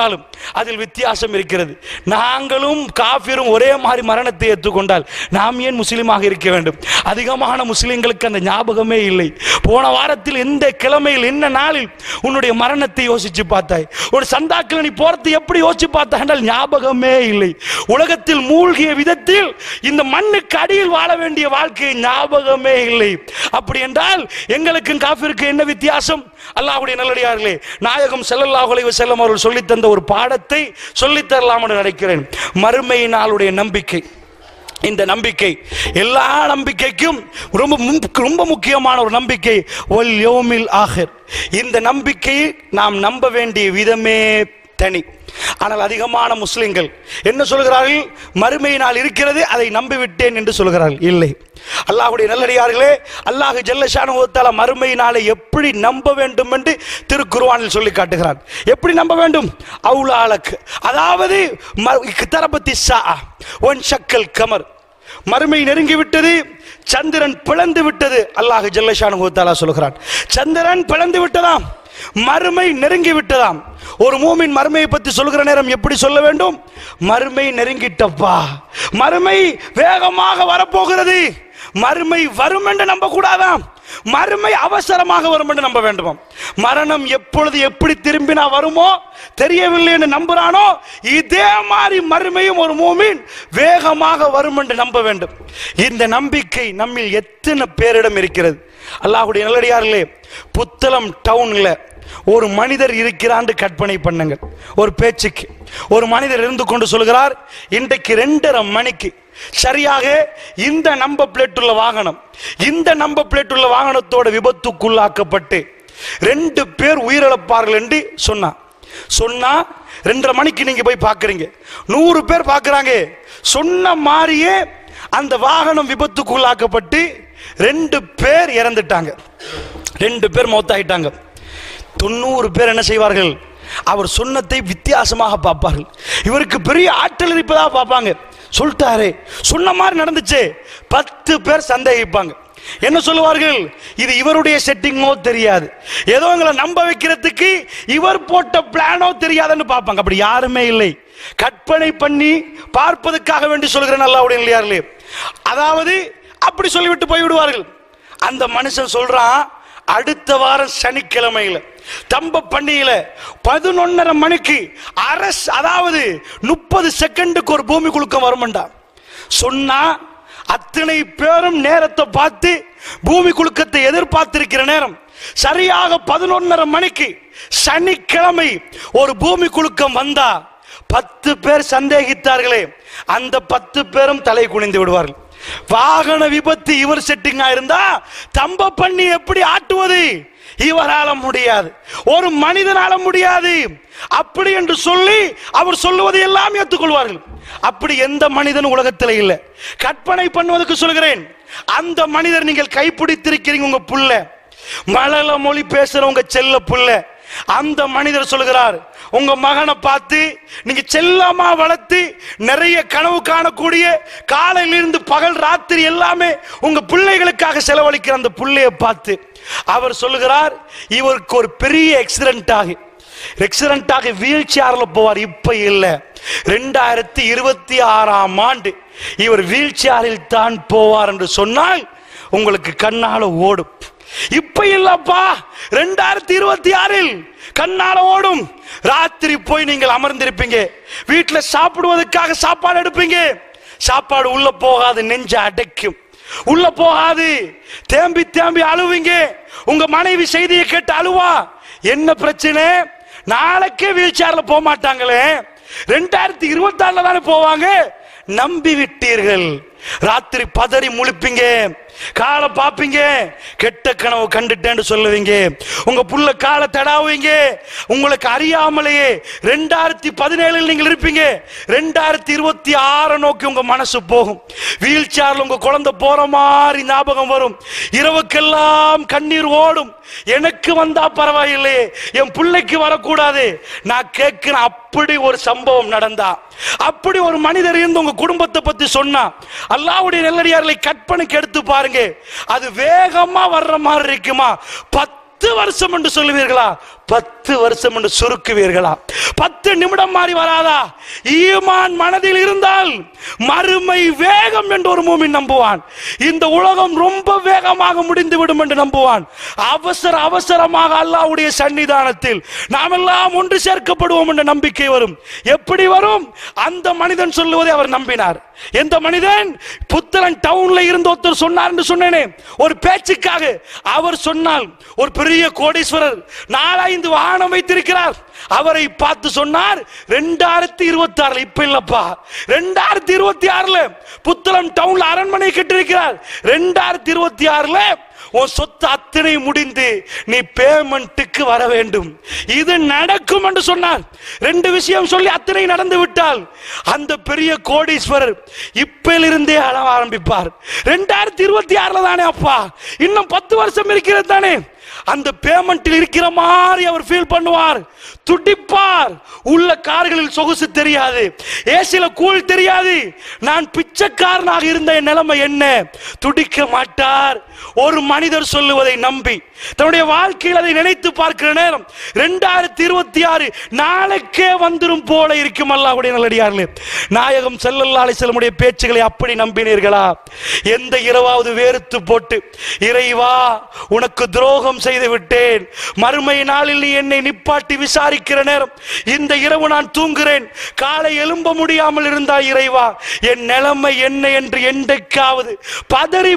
அதில் வித்தியாசம் இருக்கிறது. நாங்களும் காஃபிரும் ஒரே மாதிரி மரணத்தை ஏற்றுக்கொண்டால் நாம் ஏன் முஸ்லீமாக இருக்க வேண்டும்? அதிகமான முஸ்லிம்களுக்கு அந்த ஞாபகமே இல்லை. போன வாரத்தில் எந்த கிழமையில் என்ன நாளில் உன்னுடைய மரணத்தை யோசிச்சு பார்த்தாய்? ஒரு சந்தாக்கள் நீ போறது எப்படி யோசிச்சு பார்த்தாய் என்றால் ஞாபகமே இல்லை. உலகத்தில் மூழ்கிய விதத்தில் இந்த மண்ணுக்கு அடியில் வாழ வேண்டிய வாழ்க்கை ஞாபகமே இல்லை. அப்படி என்றால் எங்களுக்கும் காஃபிருக்கு என்ன வித்தியாசம்? அல்லாஹ்வுடைய நல்லடியார்களே, நாயகம் ஸல்லல்லாஹு அலைஹி வஸல்லம் அவர்கள் சொல்லித் தந்த ஒரு பாடத்தை சொல்லித் தரலாம் என்று நினைக்கிறேன். மறுமை நாளுடைய நம்பிக்கை. இந்த நம்பிக்கை எல்லா நம்பிக்கைக்கும் ரொம்ப முக்கியமான ஒரு நம்பிக்கை. வல் யௌமில் ஆஹிர். இந்த நம்பிக்கையை நாம் நம்ப வேண்டிய விதமே தனி. ஆனால் அதிகமான முஸ்லிம்கள் என்ன சொல்கிறார்கள்? மறுமை நாள் இருக்கிறது, அதை நம்பிவிட்டேன் என்று சொல்கிறார்கள். இல்லை, அல்லாஹ்வுடைய நல்லடியார்களே, அல்லாஹ் ஜல்ல ஷானஹு வ தஆலா மறுமை நாளை எப்படி நம்ப வேண்டும் என்று திருக்குர்ஆனில் சொல்லி காட்டுகிறான். எப்படி நம்ப வேண்டும்? அவுலாலக், அதாவது இக்தரபத்தி ஸாஅ வன் ஷக்கல் கமர், மறுமை நெருங்கி விட்டது, சந்திரன் பிளந்து விட்டது. அல்லாஹ் ஜல்ல ஷானஹு வ தஆலா சொல்கிறான், சந்திரன் பிளந்து விட்டதாம், மறுமை நெருங்கி விட்டதாம். ஒரு மூமின் மறுமையை பற்றி சொல்கிற நேரம் எப்படி சொல்ல வேண்டும்? மறுமை நெருங்கிட்டப்பா, மறுமை வேகமாக வரப்போகிறது, மறுமை வரும் என்று நம்ப கூடாதாம், மறுமை அவசரமாக வரும் என்று நம்ப வேண்டுமாம். மரணம் எப்பொழுது எப்படி திரும்பினா வருமோ தெரியவில்லை என்று நம்புறானோ இதே மாதிரி மறுமையும் ஒரு மூமின் வேகமாக வரும் என்று நம்ப வேண்டும். இந்த நம்பிக்கை நம்மில் எத்தனை பேரிடம் இருக்கிறது? அல்லாஹ்வுடைய நல்லடியார்களே, புத்தளம் டவுன்ல ஒரு மனிதர் இருக்கிறான்னு கற்பனை பண்ணுங்க. ஒரு பேச்சுக்கு ஒரு மனிதர் இருந்து கொண்டு சொல்கிறார், இன்றைக்கு 2:30 மணிக்கு சரியாக இந்த நம்பர் பிளேட் உள்ள வாகனம், இந்த நம்பர் பிளேட் உள்ள வாகனத்தோட விபத்துக்குள்ளாக்கப்பட்டு 2 பேர் உயிரிழப்பார்கள் என்று சொன்னா 2:30 மணிக்கு நீங்க போய் பார்க்கறீங்க, 100 பேர் பார்க்கறாங்க. சொன்ன மாதிரியே அந்த வாகனம் விபத்துக்குள்ளாக்கப்பட்டு 2 பேர் இறந்துட்டாங்க, 2 பேர் மௌத்தாயிட்டாங்க. 90 பேர் என்ன செய்வார்கள்? அவர் சொன்னதை வித்தியாசமாக பார்ப்பார்கள். இவருக்கு பெரிய ஆற்றல் இருப்பதாக பார்ப்பாங்க. சொல்லிட்டாரே, சொன்ன மாதிரி நடந்துச்சு. 10 பேர் சந்தேகிப்பாங்க. என்ன சொல்லுவார்கள்? இது இவருடைய செட்டிங்கோ தெரியாது, ஏதோ எங்களை நம்ப வைக்கிறதுக்கு இவர் போட்ட பிளானோ தெரியாதுன்னு பார்ப்பாங்க. அப்படி யாருமே இல்லை, கற்பனை பண்ணி பார்ப்பதற்காக வேண்டி சொல்கிறேன் அல்லாஹ்வுடைய நல்லடியார்களே. அதாவது அப்படி சொல்லிவிட்டு போய்விடுவார்கள். அந்த மனுஷன் சொல்றான், அடுத்த வாரம் சனிக்கிழமையில தம்ப பண்ணியில 11:30 மணிக்கு அரசு, அதாவது 30 செகண்டுக்கு ஒரு பூமி குலுக்கம் வரும்டா சொன்னா, அத்தனை பேரும் நேரத்தை பார்த்து பூமி குலுக்கத்தை எதிர்பார்த்திருக்கிற நேரம் சரியாக 11:30 மணிக்கு சனிக்கிழமை ஒரு பூமி குலுக்கம் வந்தா 10 பேர் சந்தேகித்தார்களே, அந்த 10 பேரும் தலை குனிந்து விடுவார்கள். வாகன விபத்து இவர் செட்டிங்கா இருந்தா தம்ப பண்ணி எப்படி ஆட்டுவது? இவரால முடியாது, ஒரு மனிதனால முடியாது. அப்படி என்று சொல்லி அவர் சொல்லுவதை எல்லாம் ஏற்றுக்கொள்வார்கள். அப்படி எந்த மனிதன் உலகத்தில் இல்லை. கற்பனை பண்ணுவதற்கு சொல்கிறேன், அந்த மனிதர் நீங்கள் கைப்பிடித்திருக்கிறீங்க, உங்க புள்ள, மலல மொழி பேசுற உங்க செல்ல புள்ள. அந்த மனிதர் சொல்கிறார், உங்க மகனை பார்த்து நீங்க செல்லமா வளர்த்து நிறைய கனவு காணக்கூடிய, காலையிலிருந்து பகல் ராத்திரி எல்லாமே உங்க பிள்ளைகளுக்காக செலவழிக்கிற அந்த பிள்ளையை பார்த்து அவர் சொல்லுகிறார், இவருக்கு ஒரு பெரிய எக்ஸிடென்ட் ஆகி வீல் சேர்ல போவார். இப்ப இல்ல, 2026ஆம் ஆண்டு இவர் வீல் சேரில் தான் போவார் என்று சொன்னால் உங்களுக்கு கண்ணால ஓடும். இப்ப இல்லப்பா, 2026இல் கண்ணால ஓடும். ராத்திரி போய் நீங்கள் அமர்ந்திருப்பீங்க, வீட்டுல சாப்பிடுவதற்காக சாப்பாடு எடுப்பீங்க, சாப்பாடு உள்ள போகாது, நெஞ்ச அடைக்கும், உள்ள போகாது, தேம்பி தேம்பி அழுவீங்க. உங்க மனைவி செய்தியை கேட்டு அழுவா, என்ன பிரச்சனை? நாளைக்கே வீல் சேர்ல போக மாட்டாங்களே, 2026 தானே போவாங்க. நம்பி விட்டீர்கள். ராத்திரி பதறி முழிப்பீங்க, காலை பாப்பீங்க, கெட்ட கனவு கண்டுட்டேன்னு சொல்லுவீங்க, உங்க புள்ள காலை தடாவுவீங்க. உங்களுக்கு அறியாமலேயே 2017 நீங்கள் இருப்பீங்க, 2026 நோக்கி உங்க மனசு போகும். வீல் சேர்ல உங்க குழந்தை போற மாதிரி ஞாபகம் வரும். இரவுக்கெல்லாம் கண்ணீர் ஓடும். எனக்கு வந்தா பரவாயில்லையே, என் பிள்ளைக்கு வரக்கூடாது. நான் கேட்கிறேன், அப்படி ஒரு சம்பவம் நடந்தா, அப்படி ஒரு மனிதர் இருந்து உங்க குடும்பத்தை பத்தி சொன்னா, அல்லாஹ்வுடைய நல்லடியார்களை கற்பனைக்கு எடுத்து பாருங்க. அது வேகமா வர்ற மாதிரி இருக்குமா? 10 10 வருஷம் என்று சொல்லுவீர்களா? 10 வருஷம் என்று சுருக்குவீர்களா? 10 நிமிடம் மாறி வராதா? ஈமான் மனதில் இருந்தால் மறுமை வேகம் என்று ஒரு மூமின் நம்புவான். இந்த உலகம் ரொம்ப வேகமாக முடிந்து விடும் என்று நம்புவான். அவசர அவசரமாக அல்லாஹ்வுடைய சன்னிதானத்தில் நாம் எல்லாம் ஒன்று சேர்க்கப்படுவோம் என்ற நம்பிக்கை வரும். எப்படி வரும்? அந்த மனிதன் சொல்லுவதை அவர் நம்பினார். எந்த மனிதன்? புத்தளம் டவுன்ல இருந்து ஒருத்தர் சொன்னார் என்று சொன்னேனே, ஒரு பேச்சுக்காக. அவர் சொன்னால் ஒரு பெரிய கோடீஸ்வரர் 4-5 வாகனம் வைத்திருக்கிறார். அவரை பார்த்து சொன்னார் 2026 இப்ப இல்லப்பா, 2026 புத்தளம் டவுன்ல அரண்மனை கட்டிருக்கிறார். 2026 உன் சொத்து அத்தனை முடிந்து நீ பேமெண்ட்டுக்கு வர வேண்டும். இது நடக்கும் என்று சொன்னார். 2 விஷயம் சொல்லி அத்தனை நடந்து விட்டால் அந்த பெரிய கோடீஸ்வரர் இப்பிலிருந்தே அழ ஆரம்பிப்பார். 2026 தானே அப்பா, இன்னும் 10 வருஷம் இருக்கிறது தானே. அந்த பேமெண்டில் இருக்கிற மாதிரி அவர் ஃபீல் பண்ணுவார், துடிப்பார். உள்ள கார்களில் சொகுசு தெரியாது, ஏசில கூல் தெரியாது. நான் பிச்சைக்காரனாக இருந்த என் நிலைமை என்ன? துடிக்க மாட்டார். ஒரு மனிதர் சொல்லுவதை நம்பி தன்னுடைய வாழ்க்கையில் அதை நினைத்து பார்க்கிற நேரம் 2026 நாளைக்கே வந்துரும் போல இருக்கும். அல்லாஹ்வுடைய நல்லடியார்களே, நாயகம் ஸல்லல்லாஹு அலைஹி வஸல்லம் உடைய பேச்சுகளை அப்படி நம்பினீர்களா? எந்த இரவாவது வேறுத்து போட்டு, இறைவா உனக்கு துரோகம் செய்து விட்டேன், மறுமை நாளில் நீ என்னை நிப்பாட்டி விசாரிக்கிற நேரம் இந்த இரவு நான் தூங்குகிறேன், காலை எழும்ப முடியாமல் இருந்தால் இறைவா என் நிலைமை என்ன என்று என்றைக்காவது பதறி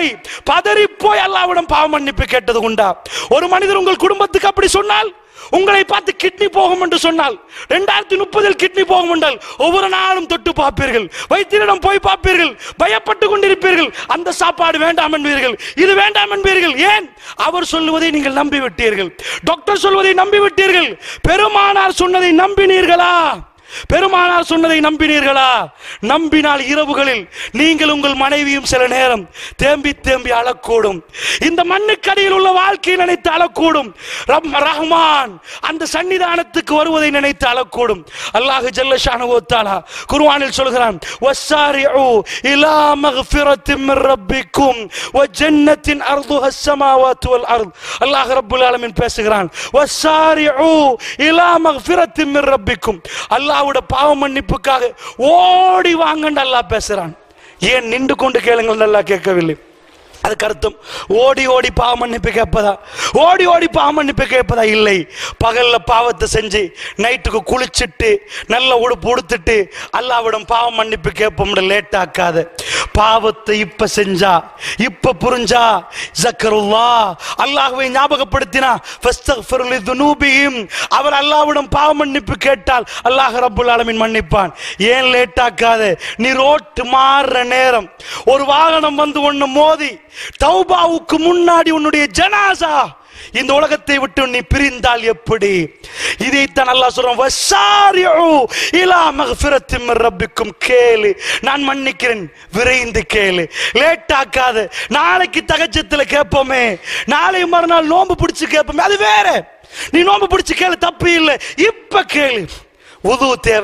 போய் அல்லாஹ்விடம் பாவ மன்னிப்பு கேட்டது உண்டா? ஒரு மனிதர் உங்கள் குடும்பத்துக்கு அப்படி சொன்னால், உங்களை பார்த்து கிட்னி போகும் என்று சொன்னால், 2030 கிட்னி போகும் என்றால் ஒவ்வொரு நாளும் தொட்டு பார்ப்பீர்கள், வைத்தியரிடம் போய் பார்ப்பீர்கள், பயப்பட்டு கொண்டிருப்பீர்கள். அந்த சாப்பாடு வேண்டாம் என்பீர்கள், இது வேண்டாம் என்பீர்கள். ஏன்? அவர் சொல்லுவதை நீங்கள் நம்பிவிட்டீர்கள். டாக்டர் சொல்வதை நம்பிவிட்டீர்கள். பெருமானார் சொன்னதை நம்பினீர்களா? பெருமானார் சொன்னதை நம்பினீர்களா? நம்பினால் இரவுகளில் நீங்கள் உங்கள் மனைவியும் சில நேரம் தேம்பி அழக்கூடும். இந்த மண்ணுக்கடியில் உள்ள வாழ்க்கையை நினைத்து அழக்கூடும். ரஹ்மான் அந்த சன்னிதானத்துக்கு வருவதை நினைத்து அழக்கூடும். அல்லாஹ் ஜல்ல ஷானஹு வ தஆலா குர்ஆனில் சொல்கிறான், வஸ்ஸாரிஉ இலா மக்ஃபிரத்தின் மிர் ரப்பிக்கும் வ ஜன்னத்தின் அர்துஹா ஸமாவாத்து வல் அர்த். அல்லாஹ் ரப்புல் ஆலமீன் பேசுகிறான், வஸ்ஸாரிஉ இலா மக்ஃபிரத்தின் மிர் ரப்பிக்கும். அல்லாஹ்வுடைய பாவ மன்னிப்புக்காக ஓடி வாங்கன்னு அல்லாஹ் பேசுறான். ஏன் நின்று கொண்டு கேளுங்கள் அல்லாஹ் கேட்கவில்லை? அதுக்கு அர்த்தம் ஓடி ஓடி பாவ மன்னிப்பு கேட்பதா? ஓடி ஓடி பாவ மன்னிப்பு கேட்பதா? இல்லை. பகல்ல பாவத்தை செஞ்சு நைட்டுக்கு குளிச்சுட்டு நல்ல உடுப்பு உடுத்துட்டு அல்லாஹ்விடம் பாவ மன்னிப்பு கேட்போம். லேட் ஆக்காத. பாவத்தை இப்ப செஞ்சா, இப்ப புரிஞ்சா, ஜக்கருல்லாஹ் அல்லாஹ்வை ஞாபகப்படுத்தினா, ஃபஸ்தக்ஃபிர் லிதுனூபிஹிம் அவர் அல்லாஹ்விடம் பாவ மன்னிப்பு கேட்டால் அல்லாஹ் ரப்புல் ஆலமீன் மன்னிப்பான். ஏன் லேட் ஆக்காத? நீ ரோட்டு மாறுற நேரம் ஒரு வாகனம் வந்து ஒன்னு மோதி தௌபாவுக்கு முன்னாடி உன்னுடைய ஜனாசா இந்த உலகத்தை விட்டு நீ பிரிந்தால் எப்படி? இதைத்தான் அல்லாஹ் சொல்றான், வஸ்ஸாரிஉ இலா மக்ஃபிரத்தின் மிர் ரப்பிக்கும். கேளு, நான் மன்னிக்கிறேன், விரைந்து கேளு, லேட் ஆக்காத. நாளைக்கு தஹஜ்ஜுத்ல கேட்போமே, நாளை மறுநாள் நோன்பு பிடிச்சு கேட்போமே, அது வேற. நீ நோன்பு பிடிச்சு கேளு, தப்பு இல்லை. இப்ப கேளு. வுது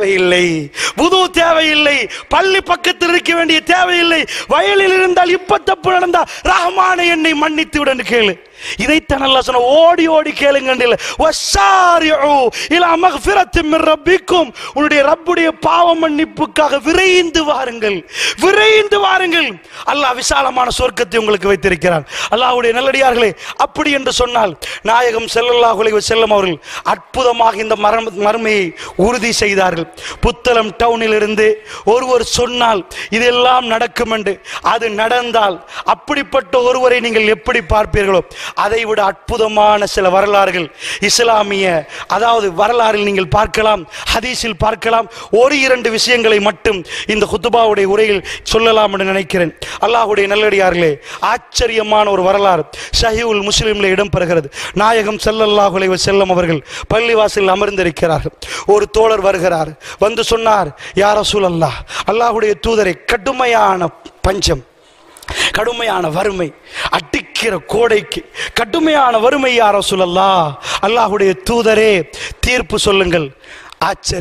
தேவையில்லை, பள்ளி பக்கத்தில் இருக்க வேண்டிய தேவையில்லை. வயலில் இருந்தால் இப்ப தப்பு நடந்தா ரஹ்மானே என்னை மன்னித்து விடு கேளு. இதைத்தான் அல்லாஹ் சொன்ன, ஓடி ஓடி கேளுங்க. வஸ்ஸாரிஉ இலா மக்ஃபிரத்தின் மிர் ரப்பிக்கும் உன்னுடைய ரப்புடைய பாவ மன்னிப்புக்காக விரைந்து வாருங்கள், விரைந்து வாருங்கள். அல்லாஹ் விசாலமான சொர்க்கத்தை உங்களுக்கு வைத்திருக்கிறார். அல்லாஹ்வுடைய நல்லடியார்களே, அப்படி என்று சொன்னால் நாயகம் ஸல்லல்லாஹு அலைஹி வஸல்லம் அவர்கள் அற்புதமாக இந்த மறுமையை உறுதி செய்தார்கள். புத்தளம் டவுனில் இருந்து ஒருவர் சொன்னால் இதெல்லாம் நடக்கும் என்று, அது நடந்தால் அப்படிப்பட்ட ஒருவரை நீங்கள் எப்படி பார்ப்பீர்களோ அதை விட அற்புதமான சில வரலாறுகள் இஸ்லாமிய அதாவது வரலாறில் நீங்கள் பார்க்கலாம், ஹதீஸில் பார்க்கலாம். ஒரு 2 விஷயங்களை மட்டும் இந்த குத்துபாவுடைய உரையில் சொல்லலாம் என்று நினைக்கிறேன். அல்லாஹ்வுடைய நல்லடியார்களே, ஆச்சரியமான ஒரு வரலாறு ஸஹீஹுல் முஸ்லிமில் இடம்பெறுகிறது. நாயகம் ஸல்லல்லாஹு அலைஹி வஸல்லம் அவர்கள் பள்ளிவாசலில் அமர்ந்திருக்கிறார்கள். ஒரு தோழர் வருகிறார், வந்து சொன்னார், யா ரசூலல்லாஹ், அல்லாஹ்வுடைய தூதரை, கடுமையான பஞ்சம், கடுமையான வறுமை, அடிக்கிற கோடைக்கு கடுமையான வறுமை யா ரசூலல்லாஹ், அல்லாஹ்வுடைய தூதரே தீர்ப்பு சொல்லுங்கள். ஆச்சரியம்.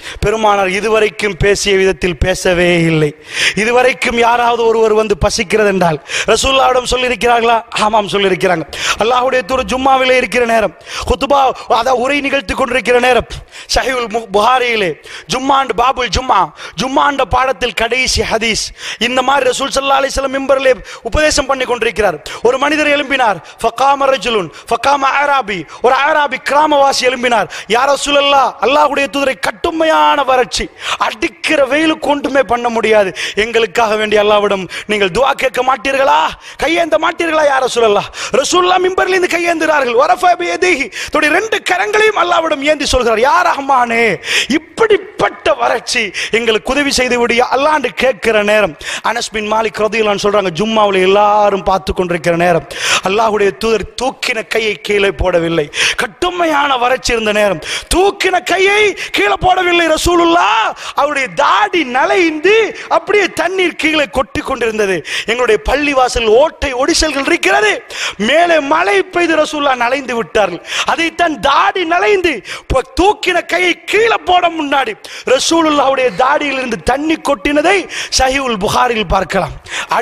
பெருமானார் இதுவரைக்கும் பேசிய விதத்தில் பேசவே இல்லை. இதுவரைக்கும் யாராவது ஒருவர் வந்து பசிக்கிறது என்றால் ரசூலுல்லாஹ்விடம் சொல்லியிருக்கிறார்களா? ஆமாம் சொல்லியிருக்கிறாங்க. அல்லாஹ்வுடைய தூதர் ஜும்மாவிலே இருக்கிற நேரம், குத்பா அத உரை நிகழ்த்தி கொண்டிருக்கிற நேரம், சஹீஹுல் புகாரியிலே ஜும்மாண்ட் பாபுல் ஜும்மாண்ட பாடத்தில் கடைசி ஹதீஸ் இந்த மாதிரி ரசூல் ஸல்லல்லாஹு அலைஹி வஸல்லம் மிம்பரிலே உபதேசம் பண்ணி கொண்டிருக்கிறார். ஒரு மனிதர் எழும்பினார். ஃபகாம ரஜுலுன் ஃபகாம அராபி, ஒரு அராபி கிராமவாசி எழும்பினார். யா ரசூலல்லாஹ், அல்லாஹ்வுடைய தூதரை கட்டுமையான வறட்சி, அடிக்கிற வெயிலுக்கு ஒன்றுமே பண்ண முடியாது, எங்களுக்காக வேண்டிய அல்லாஹ்விடம் நீங்கள் துஆ கேட்க மாட்டீர்களா, கையேந்த மாட்டீர்களா யா ரசூலல்லாஹ்? ரசூலுல்லாஹ் மிம்பரில் இருந்து கையேந்துகிறார்கள். வரஃபா பியதிஹி, தன்னுடைய ரெண்டு கரங்களையும் அல்லாஹ்விடம் ஏந்தி சொல்கிறார், யா ரஹ்மானே, இப்படிப்பட்ட வறட்சி எங்களுக்கு உதவி செய்து விடியா அல்லாஹ்னு கேட்கிற நேரம் அனஸ் பின் மாலிக் ரலியல்லாஹு அன்ஹு சொல்றாங்க, ஜும்மாவில் எல்லாரும் பார்த்து கொண்டிருக்கிற நேரம் அல்லாஹ்வுடைய தூதர் தூக்கின கையை கீழே போடவில்லை. கட்டுமையான வறட்சி இருந்த நேரம் தூக்கின கையை கீழே போடவில்லை ரசூலுல்லாஹ். அவருடைய தாடி நலைந்து அப்படியே தண்ணீர் கீழே கொட்டி கொண்டிருந்தது. எங்களுடைய பள்ளிவாசல் ஓட்டை ஒடிசல்கள் இருக்கிறது, மேலே மழை பெய்து ரசூலுல்லாஹ் நலைந்து விட்டார்கள். அதைத்தான் தாடி நலைந்து தூக்கின கையை கீழே போட முன்னாடி ரசூலுல்லாஹ்வுடைய தாடியிலிருந்து தண்ணி கொட்டினதை சஹீஹுல் புகாரியில் பார்க்கலாம்.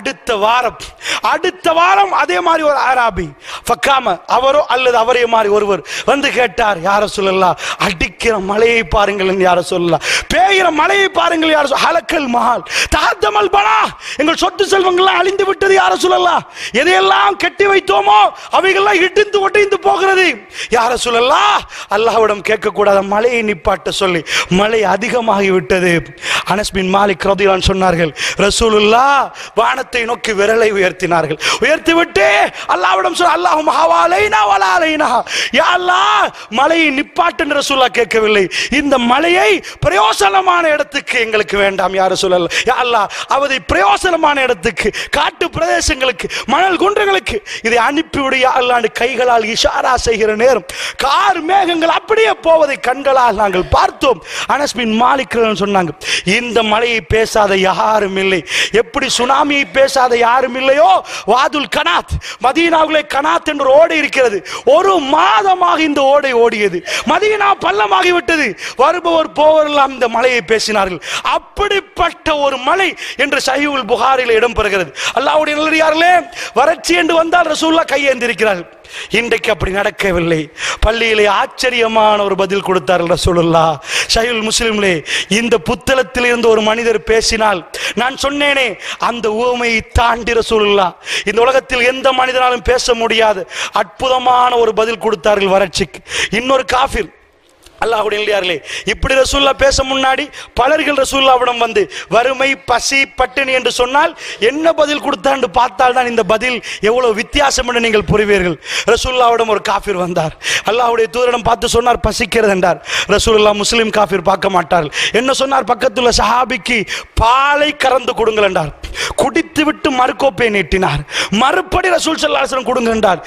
அடுத்த வாரம் அதே மாதிரி ஒரு அராபி ஃபக்காம, அவரோ அல்லது அவரே மாதிரி ஒருவர் வந்து கேட்டார், யா ரசூலல்லாஹ், அடிக்கிற மழையை பாருங்கள் யா ரசூலல்லாஹ், பேயிற மழையை பாருங்கள் யா ரசூல், ஹலக்கல் மஹால் தஹத்தமல் பனா, எங்கள் சொத்து செல்வங்கள் அழிந்து விட்டது யா ரசூலல்லாஹ், எதையெல்லாம் கட்டி வைத்தோமோ அவைகள்லாம் இடிந்து ஒட்டிந்து போகிறது யா ரசூலல்லாஹ். அல்லாஹ்விடம் கேட்கக்கூடாத மழையை நிப்பாட்ட சொல்லி மழை அதிகமாகி விட்டது. அனஸ் பின் மாலிக் ரலியல்லாஹு அன்ஹு சொன்னார்கள், ரசூலுல்லாஹ் வானத்தை நோக்கி விரலை உயர்த்தினார்கள். உயர்த்திவிட்டு அல்லாஹ்விடம் சொன்னார், அல்லாஹும்ம ஹவாலைனா வலா அலைனா, யா அல்லாஹ் மழையை நிப்பாட்டு ரசூலுல்லாஹ் கேட்கவில்லை, இந்த மழையை பிரயோசனமான இடத்துக்கு எங்களுக்கு வேண்டாம் யா ரசூலல்லாஹ், யா அல்லாஹ் அவதை பிரயோசனமான இடத்துக்கு, காட்டு பிரதேசங்களுக்கு, மணல் குன்றுகளுக்கு இதை அனுப்பிவிடு யா அல்லாஹ்னு கைகளால் இஷாரா செய்கிற நேரம் கார் மேகங்கள் அப்படியே போவதை கண்களால் நாங்கள் பார்த்தோம். அனஸ் பின் மாலிக் சொன்னாங்க, இந்த மழையை பேசாத யாரும் இல்லை, எப்படி சுனாமியை பேசாத யாரும் இல்லையோ, வாதுல் கனாத், மதீனாவிலே கனாத் என்ற ஓடை இருக்கிறது, ஒரு மாதமாக இந்த ஓடை ஓடியது, மதீனா பள்ளமாகி விட்டது, வருபவர் போவரெல்லாம் இந்த மழையை பேசினார்கள். அப்படிப்பட்ட ஒரு மழை என்று சஹீஹுல் புகாரியில் இடம்பெறுகிறது. அல்லாஹ்வுடைய நல்லடியார்களே, வறட்சி என்று வந்தால் ரசூலுல்லாஹ் கையேந்திருக்கிறார்கள். இன்றைக்கு அப்படி நடக்கவில்லை. பள்ளியிலே ஆச்சரியமான ஒரு பதில் கொடுத்தார்கள் ரசூலுல்லாஹ். சஹீஹுல் முஸ்லிமிலே இந்த புத்தகத்தில் இருந்து ஒரு மனிதர் பேசினால், நான் சொன்னேனே அந்த உவமையை தாண்டி ரசூலுல்லாஹ் இந்த உலகத்தில் எந்த மனிதனாலும் பேச முடியாது அற்புதமான ஒரு பதில் கொடுத்தார்கள் வறட்சிக்கு. இன்னொரு காஃபிர், அல்லாஹ்வுடைய நல்லடியார்களே, இப்படி ரசூலுல்லாஹ் பேச முன்னாடி பலர்கள் ரசூலுல்லாஹ்விடம் வந்து வறுமை, பசி, பட்டினி என்று சொன்னால் என்ன பதில் கொடுத்தான்னு பார்த்தால் தான் இந்த பதில் எவ்வளவு வித்தியாசம் என்று நீங்கள் புரிவீர்கள். ரசூலுல்லாஹ்விடம் ஒரு காஃபிர் வந்தார். அல்லாஹ்வுடைய தூதரிடம் பார்த்து சொன்னார், பசிக்கிறது என்றார். ரசூலுல்லாஹ் முஸ்லிம் காஃபிர் பார்க்க மாட்டார்கள். என்ன சொன்னார், பக்கத்துள்ள சஹாபிக்கு பாலை கறந்து கொடுங்கள் என்றார். குடித்து விட்டு மறுக்கோப்பை நீட்டினார். மறுபடி ரசூல் ஸல்லல்லாஹு அலைஹி வஸல்லம் கொடுங்கள் என்றார்.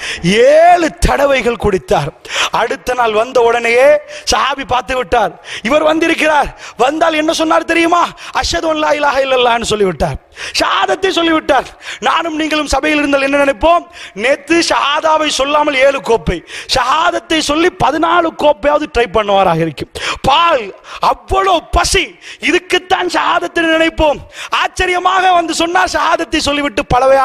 7 தடவைகள் குடித்தார். அடுத்த நாள் வந்த உடனேயே சஹாபி பார்த்து விட்டார், இவர் வந்திருக்கிறார். வந்தால் என்ன சொன்னார் தெரியுமா? அஷ்ஹது அல்லா இலாஹா இல்லல்லாஹ்னு சொல்லிவிட்டார், ஷஹாதத்தை சொல்லிவிட்டார். நானும் நீங்களும் சபையில் இருந்தால் என்ன நினைப்போம்? நேற்று ஷஹாதாவை சொல்லாமல் 7 கோப்பை, ஷஹாதத்தை சொல்லி 14 கோப்பையாவது ட்ரை பண்ணுவாராக இருக்கும். பால் அவ்வளவு பசி, இதுக்குத்தான் ஷஹாதத்தை நினைப்போம். ஆச்சரியமாக வந்து சொன்னார், ஷஹாதத்தை சொல்லிவிட்டு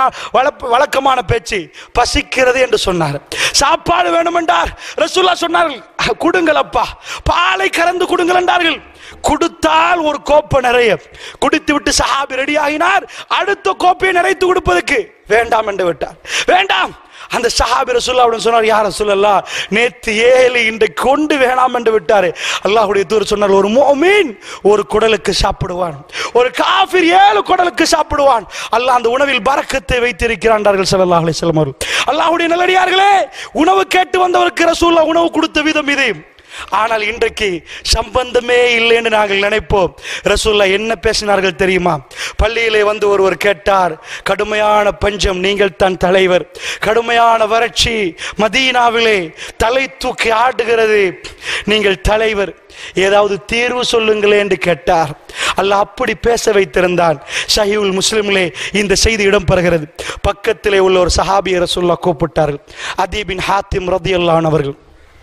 வழக்கமான பேச்சு, பசிக்கிறது என்று சொன்னார். சாப்பாடு வேணும் என்றார். ரசூலுல்லாஹ் சொன்னார்கள், கொடுங்கள் அப்பா, பாலை கறந்து கொடுங்கள் என்றார்கள். கொடுத்தால் ஒரு கோப்பை நிறைய குடித்து விட்டு சஹாபி ரெடி ஆகினார். அடுத்த கோப்பையை நிறைத்து கொடுப்பதற்கு வேண்டாம் என்று விட்டார். வேண்டாம். அந்த சஹாபி ரசூலுல்லாஹ்வுடன் சொன்னார், யா ரசூலல்லாஹ், நேற்று 7 இன்றைக்கு கொண்டு வேணாம் என்று விட்டாரு. அல்லாஹ்வுடைய தூதர் சொன்னார், ஒரு முஃமின் ஒரு குடலுக்கு சாப்பிடுவான், ஒரு காஃபிர் 7 குடலுக்கு சாப்பிடுவான். அல்லாஹ் அந்த உணவில் பரக்கத்தை வைத்திருக்கிறான் ஸல்லல்லாஹு அலைஹி வஸல்லம் அவர்கள். அல்லாஹ்வுடைய நல்லடியார்களே, உணவு கேட்டு வந்தவருக்கு ரசூலுல்லாஹ் உணவு கொடுத்த விதம் இது. ஆனால் இன்றைக்கு சம்பந்தமே இல்லை என்று நாங்கள் நினைப்போம். ரசூலுல்லாஹ் என்ன பேசினார்கள் தெரியுமா? பள்ளியிலே வந்து ஒருவர் கேட்டார், கடுமையான பஞ்சம், நீங்கள் தான் தலைவர், கடுமையான வறட்சி மதீனாவிலே தலை தூக்கி ஆடுகிறது, நீங்கள் தலைவர், ஏதாவது தீர்வு சொல்லுங்களே என்று கேட்டார். அல்லாஹ் அப்படி பேச வைத்திருந்தான். சஹீஹுல் முஸ்லிமிலே இந்த செய்தி இடம்பெறுகிறது. பக்கத்திலே உள்ள ஒரு சஹாபியை ரசூலுல்லாஹ் கூப்பிட்டார்கள், அதீ பின் ஹாத்திம் ரலியல்லாஹு அன்ஹு அவர்கள்.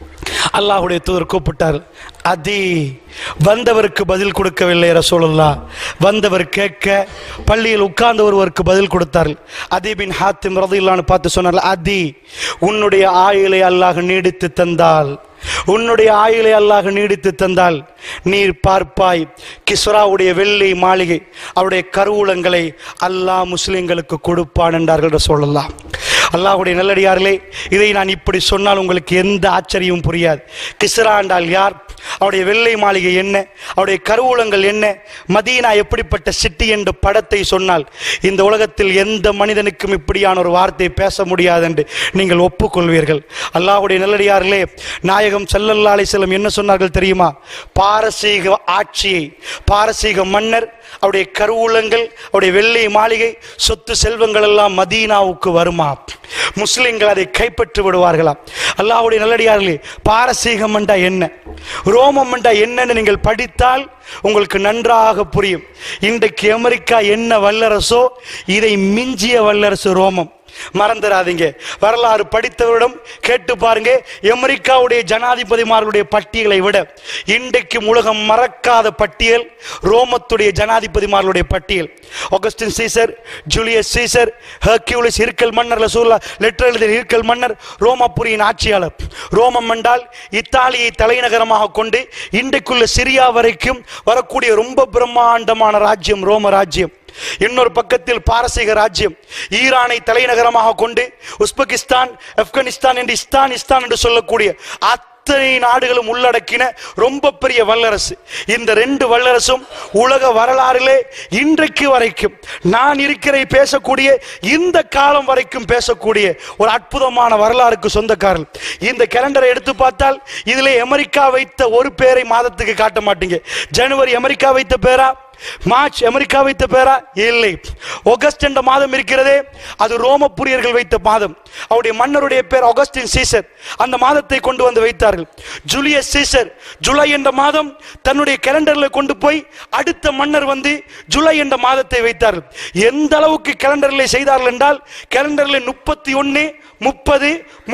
அல்லாஹ்வுடைய தூதர் கூப்பிட்டார். அதி வந்தவருக்கு பதில் கொடுக்கவில்லை ரசூலுல்லாஹ். வந்தவர் கேட்க பள்ளியில் உட்கார்ந்த ஒருவருக்கு பதில் கொடுத்தார்கள். அதி பின் ஹாத்திம் ரலியல்லாஹு அன்ஹு பார்த்து சொன்னார்கள், அதி உன்னுடைய ஆயுளை அல்லாஹ் நீடித்து தந்தால், உன்னுடைய ஆயுளை அல்லாஹ் நீடித்து தந்தால் நீர் பார்ப்பாய், கிஸ்ராவுடைய வெள்ளை மாளிகை அவருடைய கருவூலங்களை அல்லாஹ் முஸ்லிம்களுக்கு கொடுப்பான் என்றார்கள் ரசூலுல்லாஹ். அல்லாஹ்வுடைய நல்லடியார்களே, இதை நான் இப்படி சொன்னால் உங்களுக்கு எந்த ஆச்சரியமும் புரியாது. கிஸ்ரா என்றால் யார், அவருடைய வெள்ளை மாளிகை என்ன, அவருடைய கருவூலங்கள் என்ன, மதீனா எப்படிப்பட்ட சிட்டி என்ற படத்தை சொன்னால் இந்த உலகத்தில் எந்த மனிதனுக்கும் இப்படியான ஒரு வார்த்தை பேச முடியாது என்று நீங்கள் ஒப்புக்கொள்வீர்கள். அல்லாஹ்வுடைய நல்லடியார்களே, நாயகம் ஸல்லல்லாஹு அலைஹி வஸல்லம் என்ன சொன்னார்கள் தெரியுமா? பாரசீக ஆட்சியை, பாரசீக மன்னர், அவருடைய கருவூலங்கள், அவருடைய வெள்ளை மாளிகை, சொத்து செல்வங்கள் எல்லாம் மதீனாவுக்கு வருமா? முஸ்லிம்கள் அதை கைப்பற்றி விடுவார்களாம். அல்லாஹ்வுடைய நல்லடியார்களே, பாரசீகம் என்றா என்ன, ரோமம் என்றா என்னன்னு நீங்கள் படித்தால் உங்களுக்கு நன்றாக புரியும். இன்றைக்கு அமெரிக்கா என்ன வல்லரசோ இதை மிஞ்சிய வல்லரசு ரோமம். மறந்துடாதீங்க. வரலாறு படித்தவரிடம் கேட்டு பாருங்க. அமெரிக்காவுடைய ஜனாதிபதிமார்களுடைய பட்டியலை விட இன்றைக்கு உலகம் மறக்காத பட்டியல் ரோமத்துடைய ஜனாதிபதிமார்களுடைய பட்டியல். Augustine Caesar, Julius Caesar, Hercules இருக்கல் மன்னர், ரசூலுல்லாஹ் லெட்டர் எழுதிய இருக்கல் மன்னர், ரோமபுரியின் ஆட்சியாளர். ரோமம் என்றால் இத்தாலியை தலைநகரமாக கொண்டு இன்றைக்குள்ள சிரியா வரைக்கும் வரக்கூடிய ரொம்ப பிரம்மாண்டமான ராஜ்யம் ரோம ராஜ்யம். இன்னொரு பக்கத்தில் பாரசீக ராஜ்யம், ஈரானை தலைநகரமாக கொண்டு உஸ்பெகிஸ்தான், ஆப்கானிஸ்தான் என்று இஸ்தான் என்று சொல்லக்கூடிய அத்தனை நாடுகளும் உள்ளடக்கின ரொம்ப பெரிய வல்லரசு. இந்த ரெண்டு வல்லரசும் உலக வரலாறிலே இன்றைக்கு வரைக்கும் நான் இருக்கிற பேசக்கூடிய இந்த காலம் வரைக்கும் பேசக்கூடிய ஒரு அற்புதமான வரலாறுக்கு சொந்தக்காரர்கள். இந்த கேலண்டரை எடுத்து பார்த்தால் இதிலே அமெரிக்கா வைத்த ஒரு பேரை மாதத்துக்கு காட்ட மாட்டீங்க. ஜனவரி அமெரிக்கா வைத்த பேரா, மார்ச் அமெரிக்கா வைத்த பேரா? இல்லை. ஆகஸ்ட் என்ற மாதம் இருக்கிறதே, அது ரோமபுரியர்கள் வைத்த மாதம். அவருடைய மன்னருடைய பேர் ஆகஸ்டின் சீசர். அந்த மாதத்தை கொண்டு வந்து வைத்தார்கள். ஜூலியஸ் சீசர் ஜூலை என்ற மாதம் தன்னுடைய கேலண்டரில் கொண்டு போய் அடுத்த மன்னர் வந்து ஜூலை என்ற மாதத்தை வைத்தார்கள். எந்த அளவுக்கு கேலண்டரில் செய்தார்கள் என்றால், கேலண்டரில் 31, 30,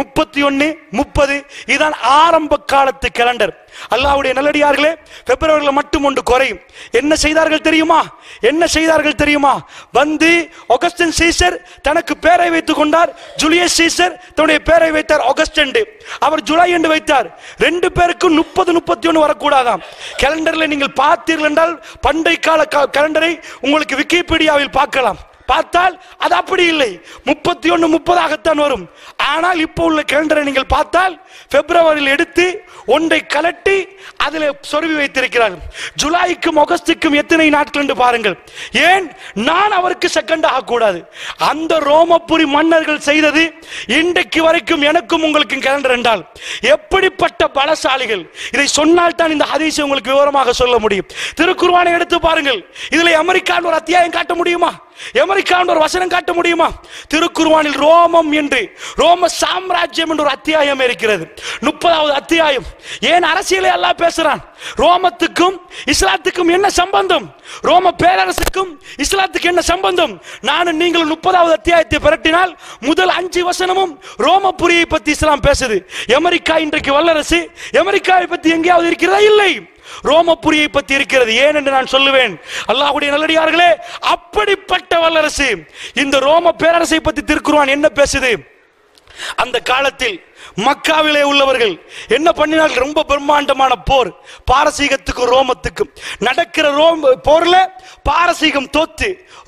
31, 30 இதான் ஆரம்ப காலத்து கேலண்டர். அல்லாஹ்வுடைய நல்லடியார்களே, பிப்ரவரியில் மட்டும் ஒன்று குறையும். என்ன செய்தார்கள் தெரியுமா? என்ன செய்தார்கள் தெரியுமா? வந்து ஆகஸ்டின் சீசர் தனக்கு பேரை வைத்துக் கொண்டார். ஜூலியஸ் சீசர் தன்னுடைய பேரை வைத்தார் ஆகஸ்ட் என்று, அவர் ஜூலை என்று வைத்தார். ரெண்டு பேருக்கும் 30, 31 வரக்கூடாதாம். கேலண்டரில் நீங்கள் பார்த்தீர்கள் என்றால், பண்டை கால கேலண்டரை உங்களுக்கு விக்கிபீடியாவில் பார்க்கலாம். பார்த்தால் அது அப்படி இல்லை, 31, 30 வரும். ஆனால் இப்போ உள்ள கேலண்டரை நீங்கள் பார்த்தால் பிப்ரவரியில் எடுத்து ஒன்றை கலட்டி அதில் சொருவி வைத்திருக்கிறார்கள். ஜூலைக்கும் ஆகஸ்டுக்கும் எத்தனை நாட்கள் என்று பாருங்கள். ஏன் நான் அவருக்கு செகண்ட் ஆகக்கூடாது? அந்த ரோமபுரி மன்னர்கள் செய்தது இன்றைக்கு வரைக்கும் எனக்கும் உங்களுக்கும் கேலண்டர் என்றால் எப்படிப்பட்ட பலசாலிகள்! இதை சொன்னால் தான் இந்த ஹதீஸை உங்களுக்கு விவரமாக சொல்ல முடியும். திருக்குர்ஆனை எடுத்து பாருங்கள். இதில் அமெரிக்கான் ஒரு அத்தியாயம் காட்ட முடியுமா? அமெரிக்கான் ஒரு வசனம் காட்ட முடியுமா? திருக்குர்ஆனில் ரோமம் என்று, ரோம சாம்ராஜ்யம் என்று ஒரு அத்தியாயம் இருக்கிறது, 30வது அத்தியாயம். ஏன் அரசியலை அல்லாஹ் பேசுறான்? ரோமத்துக்கும் இஸ்லாத்துக்கும் என்ன சம்பந்தம்? ரோம பேரரசுக்கும் இஸ்லாத்துக்கு என்ன சம்பந்தம்? நானும் நீங்களும் 30வது அத்தியாயத்தை பிரட்டினால் முதல் 5 வசனமும் ரோமபுரியை பற்றி இஸ்லாம் பேசுது. அமெரிக்கா இன்றைக்கு வல்லரசு, அமெரிக்காவை பற்றி எங்கேயாவது இருக்கிறதா? இல்லை. ரோமபுரியை பற்றி இருக்கிறது. ஏன் என்று நான் சொல்லுவேன். அல்லாஹ்வுடைய நல்லடியார்களே, அப்படிப்பட்ட வல்லரசு இந்த ரோம பேரரசை பற்றி திருக்குர்ஆன் என்ன பேசுது? அந்த காலத்தில் மக்காவிலே உள்ளவர்கள் என்ன பண்ணினார்கள்? ரொம்ப பிரம்மாண்டமான போர், பாரசீகத்துக்கும் ரோமத்துக்கும் நடக்கிற போர்ல பாரசீகம் தோத்து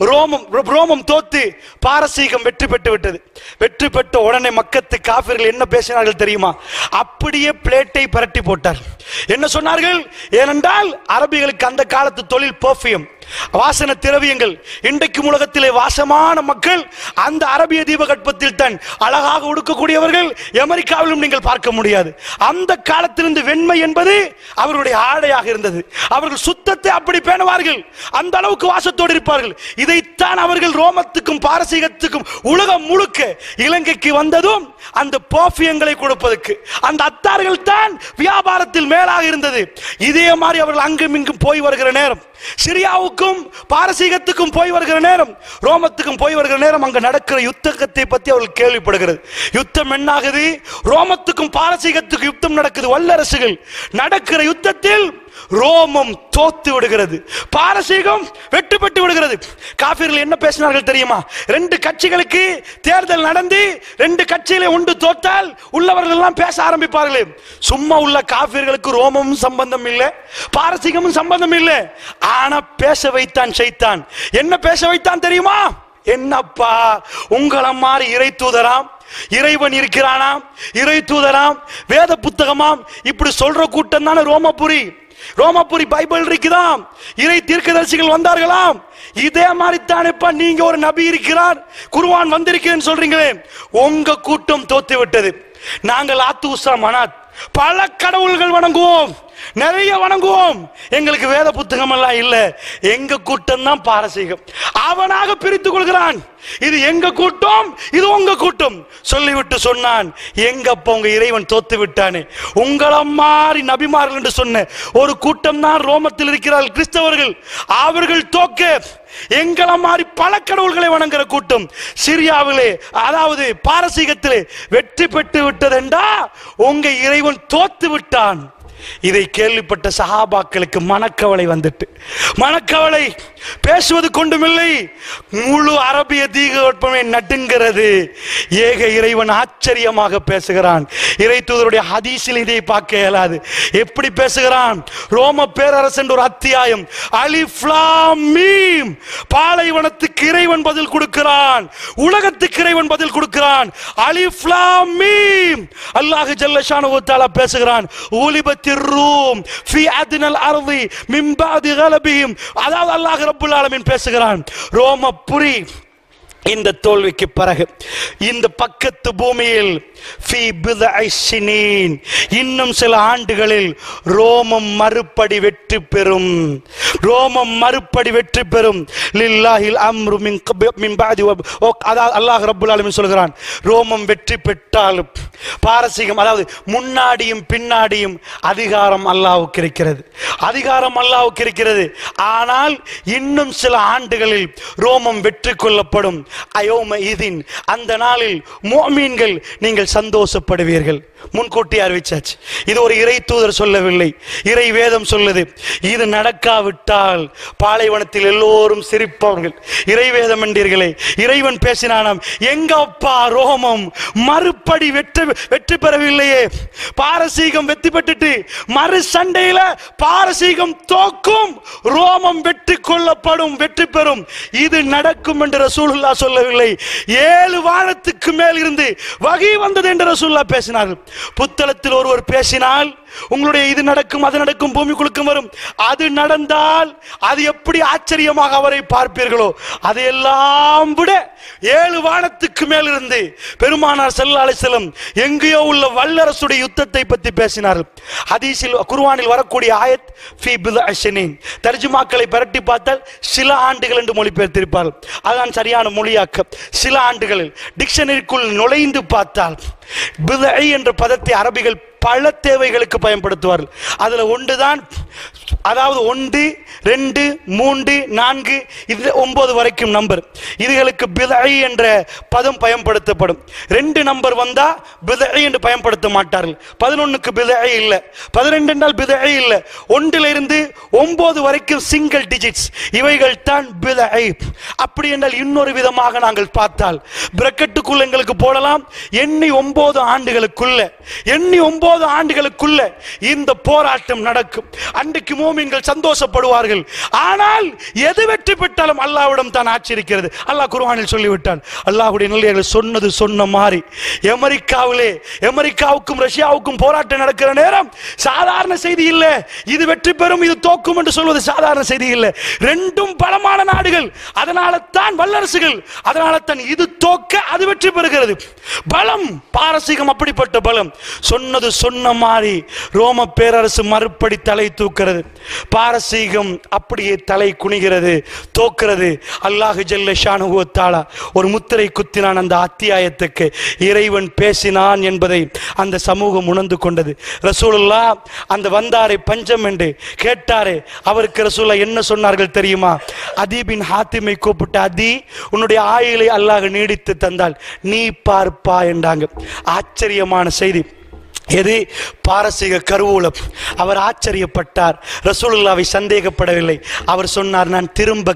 ரோமம் தோத்து பாரசீகம் வெற்றி பெற்று விட்டது. வெற்றி பெற்ற உடனே மக்கத்து காபிர்கள் என்ன பேசினார்கள் தெரியுமா? அப்படியே பிளேட்டை பரட்டி போட்டார். என்ன சொன்னார்கள்? ஏனென்றால் அரபிகளுக்கு அந்த காலத்து தொழில் பெர்ஃபியூம், வாசன திரவியங்கள். இன்றைக்கு உலகத்திலே வாசமான மக்கள் அந்த அரபிய தீபகற்பத்தில் தான் அழகாக உடுக்கக்கூடியவர்கள் அமெரிக்காவிலும் நீங்கள் பார்க்க முடியாது. அந்த காலத்திலிருந்து வெண்மை என்பது அவர்களுடைய ஆடையாக இருந்தது. அவர்கள் சுத்தத்தை அப்படி பேணுவார்கள், அந்த அளவுக்கு வாசத்தோடு இருப்பார்கள். இதைத்தான் அவர்கள் ரோமத்துக்கும் பாரசீகத்துக்கும் உலகம் முழுக்க இலங்கைக்கு வந்ததும் அந்த பெர்ஃபியூம்களை கொடுப்பதற்கு. அந்த அத்தார்கள் தான் வியாபாரத்தில் மேலாக இருந்தது. இதே மாதிரி அவர்கள் அங்கும் இங்கும் போய் வருகிற நேரம் சிரியாவுக்கு ரோமுக்கும் பாரசீகத்துக்கும் போய் வருகிற நேரம், ரோமத்துக்கும் போய் வருகிற நேரம் அங்க நடக்கிற யுத்தத்தை பத்தி அவர்கள் கேள்விப்படுகிறது. யுத்தம் என்னாகுது? ரோமத்துக்கும் பாரசீகத்துக்கும் யுத்தம் நடக்குது. வல்லரசுகள் நடக்கிற யுத்தத்தில் ரோமம் தோத்து விடுகிறது, பாரசீகம் வெற்றி பெற்று விடுகிறது. காபிர்கள் என்ன பேசினார்கள் தெரியுமா? ரெண்டு கட்சிகளுக்கு தேர்தல் நடந்து ரெண்டு கட்சியிலே ஒன்று தோற்றால் உள்ளவர்கள் எல்லாம் பேச ஆரம்பிப்பார்கள். சும்மா உள்ள காபிர்களுக்கு ரோமமும் சம்பந்தம் இல்லை, பாரசீகமும் சம்பந்தம் இல்லை. ஆனா பேச வைத்தான் ஷைத்தான். என்ன பேச வைத்தான் தெரியுமா? என்னப்பா உங்களை மாதிரி இறை தூதராம், இறைவன் இருக்கிறானாம், இறை தூதராம், வேத புத்தகமாம், இப்படி சொல்ற கூட்டம் தானே ரோமபுரி. ரோமபுரி பைபிள் இருக்குதாம், இறை தீர்க்கதரிசிகள் வந்தார்களாம். இதே மாதிரி தானேப்பா நீங்க ஒரு நபி இருக்கிறார், குர்ஆன் வந்திருக்கிறேன்னு சொல்றீங்களே. உங்க கூட்டம் தோத்து விட்டது. நாங்கள் ஆத்துசா மனாத் பல கடவுள்கள் வணங்குவோம், நிறைய வணங்குவோம், எங்களுக்கு வேத புத்தகம் எல்லாம் இல்ல. எங்க கூட்டம் தான் பாரசீகம். அவனாக பிரித்துக் கொள்கிறான். இது எங்க கூட்டம், இது உங்க கூட்டம் சொல்லிவிட்டு சொன்னான், எங்கப்ப உங்க இறைவன் தோத்து விட்டானே. உங்கள மாதிரி நபிமார்கள் என்று சொன்ன ஒரு கூட்டம் தான் ரோமத்தில் இருக்கிறார்கள் கிறிஸ்தவர்கள். அவர்கள் தோக்க எங்களை மாதிரி பல கடவுள்களை வணங்குற கூட்டம் சிரியாவிலே, அதாவது பாரசீகத்திலே வெற்றி பெற்று விட்டதென்றா உங்க இறைவன் தோத்து விட்டான். இதை கேள்விப்பட்ட சஹாபாக்களுக்கு மனக்கவலை வந்துட்டு, மனக்கவலை பேசுவது கொண்டுமில்லை, முழு அரபிய தீபமே நடுங்கிறது. ஏக இறைவன் ஆச்சரியமாக பேசுகிறான். இறை தூதருடைய ஹதீஸில் இதை பார்க்க இயலாது. எப்படி பேசுகிறான்? ரோம பேரரசு என்ற ஒரு அத்தியாயம், அலிஃப் லாம் மீம். பாலைவனத்துக்கு இறைவன் பதில் கொடுக்கிறான், உலகத்துக்கு இறைவன் பதில் கொடுக்கிறான். அலிஃப் லாம் மீம். அல்லாஹ் ஜல்ல ஷானஹு வ தஆலா பேசுகிறான், ஊலிபத்திர் ரூம் ஃபீ அத்னல் அர்தி மின் பாதி கலபிஹிம். அதாவது அல்லாஹ் ரப்புல் ஆலமீன் பேசுகிறான், ரோமபுரி இந்த தோல்விக்கு பிறகு இந்த பக்கத்து பூமியில் இன்னும் சில ஆண்டுகளில் ரோமம் மறுபடி வெற்றி பெறும். ரோமம் மறுபடி வெற்றி பெறும். லில்லாஹில் அம்ரு மின் பாதி. அல்லாஹ் ரப்புல் ஆலமீன் சொல்கிறான், ரோமம் வெற்றி பெற்றால் பாரசீகம், அதாவது முன்னாடியும் பின்னாடியும் அதிகாரம் அல்லாஹ்வுக்கு இருக்கிறது, அதிகாரம் அல்லாஹ்வுக்கு இருக்கிறது. ஆனால் இன்னும் சில ஆண்டுகளில் ரோமம் வெற்றி கொள்ளப்படும். அயோம இதின், அந்த நாளில் முஃமின்கள் நீங்கள் சந்தோஷப்படுவீர்கள். முன்கூட்டி அறிவிச்சாச்சு. இது ஒரு இறை தூதர் சொல்லவில்லை, இறை வேதம் சொல்லுது. இது நடக்காவிட்டால் பாலைவனத்தில் எல்லோரும் சிரிப்பவர்கள். இறை வேதம் என்றீர்களே, இறைவன் பேசினானாம், எங்கப்பா ரோமம் மறுபடி வெற்றி பெறவில்லையே. பாரசீகம் வெற்றி பெற்றுட்டு மறு சண்டையில பாரசீகம் தோக்கும், ரோமம் வெற்றி கொள்ளப்படும், வெற்றி பெறும். இது நடக்கும் என்று ரசூலுல்லாஹ் சொல்லவில்லை. 7 வானத்துக்கு மேல் இருந்து வகை வந்தது என்று ரசூலுல்லாஹ் பேசினார்கள். புத்தளத்தில் ஒருவர் பேசினால் உங்களுடைய இது நடக்கும், அது நடக்கும், பூமி குலுக்கம் வரும், அது நடந்தால் அது எப்படி ஆச்சரியமாக அவரை பார்ப்பீர்களோ அதையெல்லாம் விட 7 வானத்துக்கு மேல் இருந்து பெருமானார் ஸல்லல்லாஹு அலைஹி வஸல்லம் எங்கேயோ உள்ள வல்லரசுடைய யுத்தத்தை பற்றி பேசினார்கள். ஹதீஸில் குர்ஆனில் வரக்கூடிய ஆயத் ஃபீ பித்அ ஸினீன், தர்ஜுமாக்களை பரட்டி பார்த்தால் சில ஆண்டுகள் என்று மொழிபெயர்த்திருப்பார்கள். அதுதான் சரியான மொழியாக்கம். சில ஆண்டுகளில் டிக்ஷனரிக்குள் நுழைந்து பார்த்தால் பித்அ என்ற பதத்தை அரபிகள் பல தேவைகளுக்கு பயன்படுத்துவார்கள். அதுல ஒன்றுதான், அதாவது 1, 2, 3, 4, 9 வரைக்கும் நம்பர், இதுகளுக்கு பித்ஐ என்ற பதம் பயன்படுத்தப்படும். 2 நம்பர் வந்தா பித்ஐ என்று பயன்படுத்த மாட்டார்கள். 11க்கு பித்ஐ இல்லை, 12 என்றால் பித்ஐ இல்லை. 1 to 9 வரைக்கும் சிங்கிள் டிஜிட்ஸ், இவைகள் தான் பித்ஐ. அப்படி என்றால் இன்னொரு விதமாக நாங்கள் பார்த்தால் பிரக்கெட்டுக்குள்ள எங்களுக்கு போடலாம், எண்ணி 9 ஆண்டுகளுக்குள்ள, எண்ணி 9 ஆண்டுகளுக்குள்ள இந்த போராட்டம் நடக்கும். அன்றைக்கு மூமின்கள் சந்தோஷப்படுவார்கள். ஆனால் எது வெற்றி பெற்றாலும் அல்லாஹ்விடம் தான் ஆட்சி இருக்கிறது. அல்லாஹ் குர்ஆனில் சொல்லிவிட்டான். அல்லாஹ்வுடைய நல்லடியார்கள் சொன்னது சொன்ன மாதிரி அமெரிக்காவுக்கும் ரஷ்யாவுக்கும் போராட்டம் நடக்கிற நேரம் சாதாரண செய்தி இல்லை. இது வெற்றி பெறும், இது தோக்கும் என்று சொல்வது சாதாரண செய்தி இல்லை. ரெண்டும் பலமான நாடுகள், அதனால தான் வல்லரசுகள், அதனால தான் இது தோக்க அது வெற்றி பெறுகிறது. பலம், பாரசீகம் அப்படிப்பட்ட பலம். சொன்னது சொன்ன மாதிரி ரோம பேரரசு மறுபடி தலை தூக்கிறது. பாரசீகம் அப்படியே தலை குனிகிறது, தோக்கிறது. அல்லாஹ் ஜல்ல ஷானுஹு வ தஆலா ஒரு முத்திரை குத்தினான். அந்த அத்தியாயத்துக்கு இறைவன் பேசினான் என்பதை அந்த சமூகம் உணர்ந்து கொண்டது. ரசூலுல்லாஹ் அந்த வந்தாரை பஞ்சம் என்று கேட்டாரே, அவருக்கு ரசூலுல்லாஹ் என்ன சொன்னார்கள் தெரியுமா? அதி பின் ஹாத்திமை கூப்பிட்டு, அதி, உன்னுடைய ஆயுளை அல்லாஹ் நீடித்து தந்தால் நீ பார்ப்பா என்றாங்க. ஆச்சரியமான செய்தி. எது? பாரசீக கருவூலம். அவர் ஆச்சரியப்பட்டார், ரசூலுல்லாவை சந்தேகப்படவில்லை. அவர் சொன்னார், நான் திரும்ப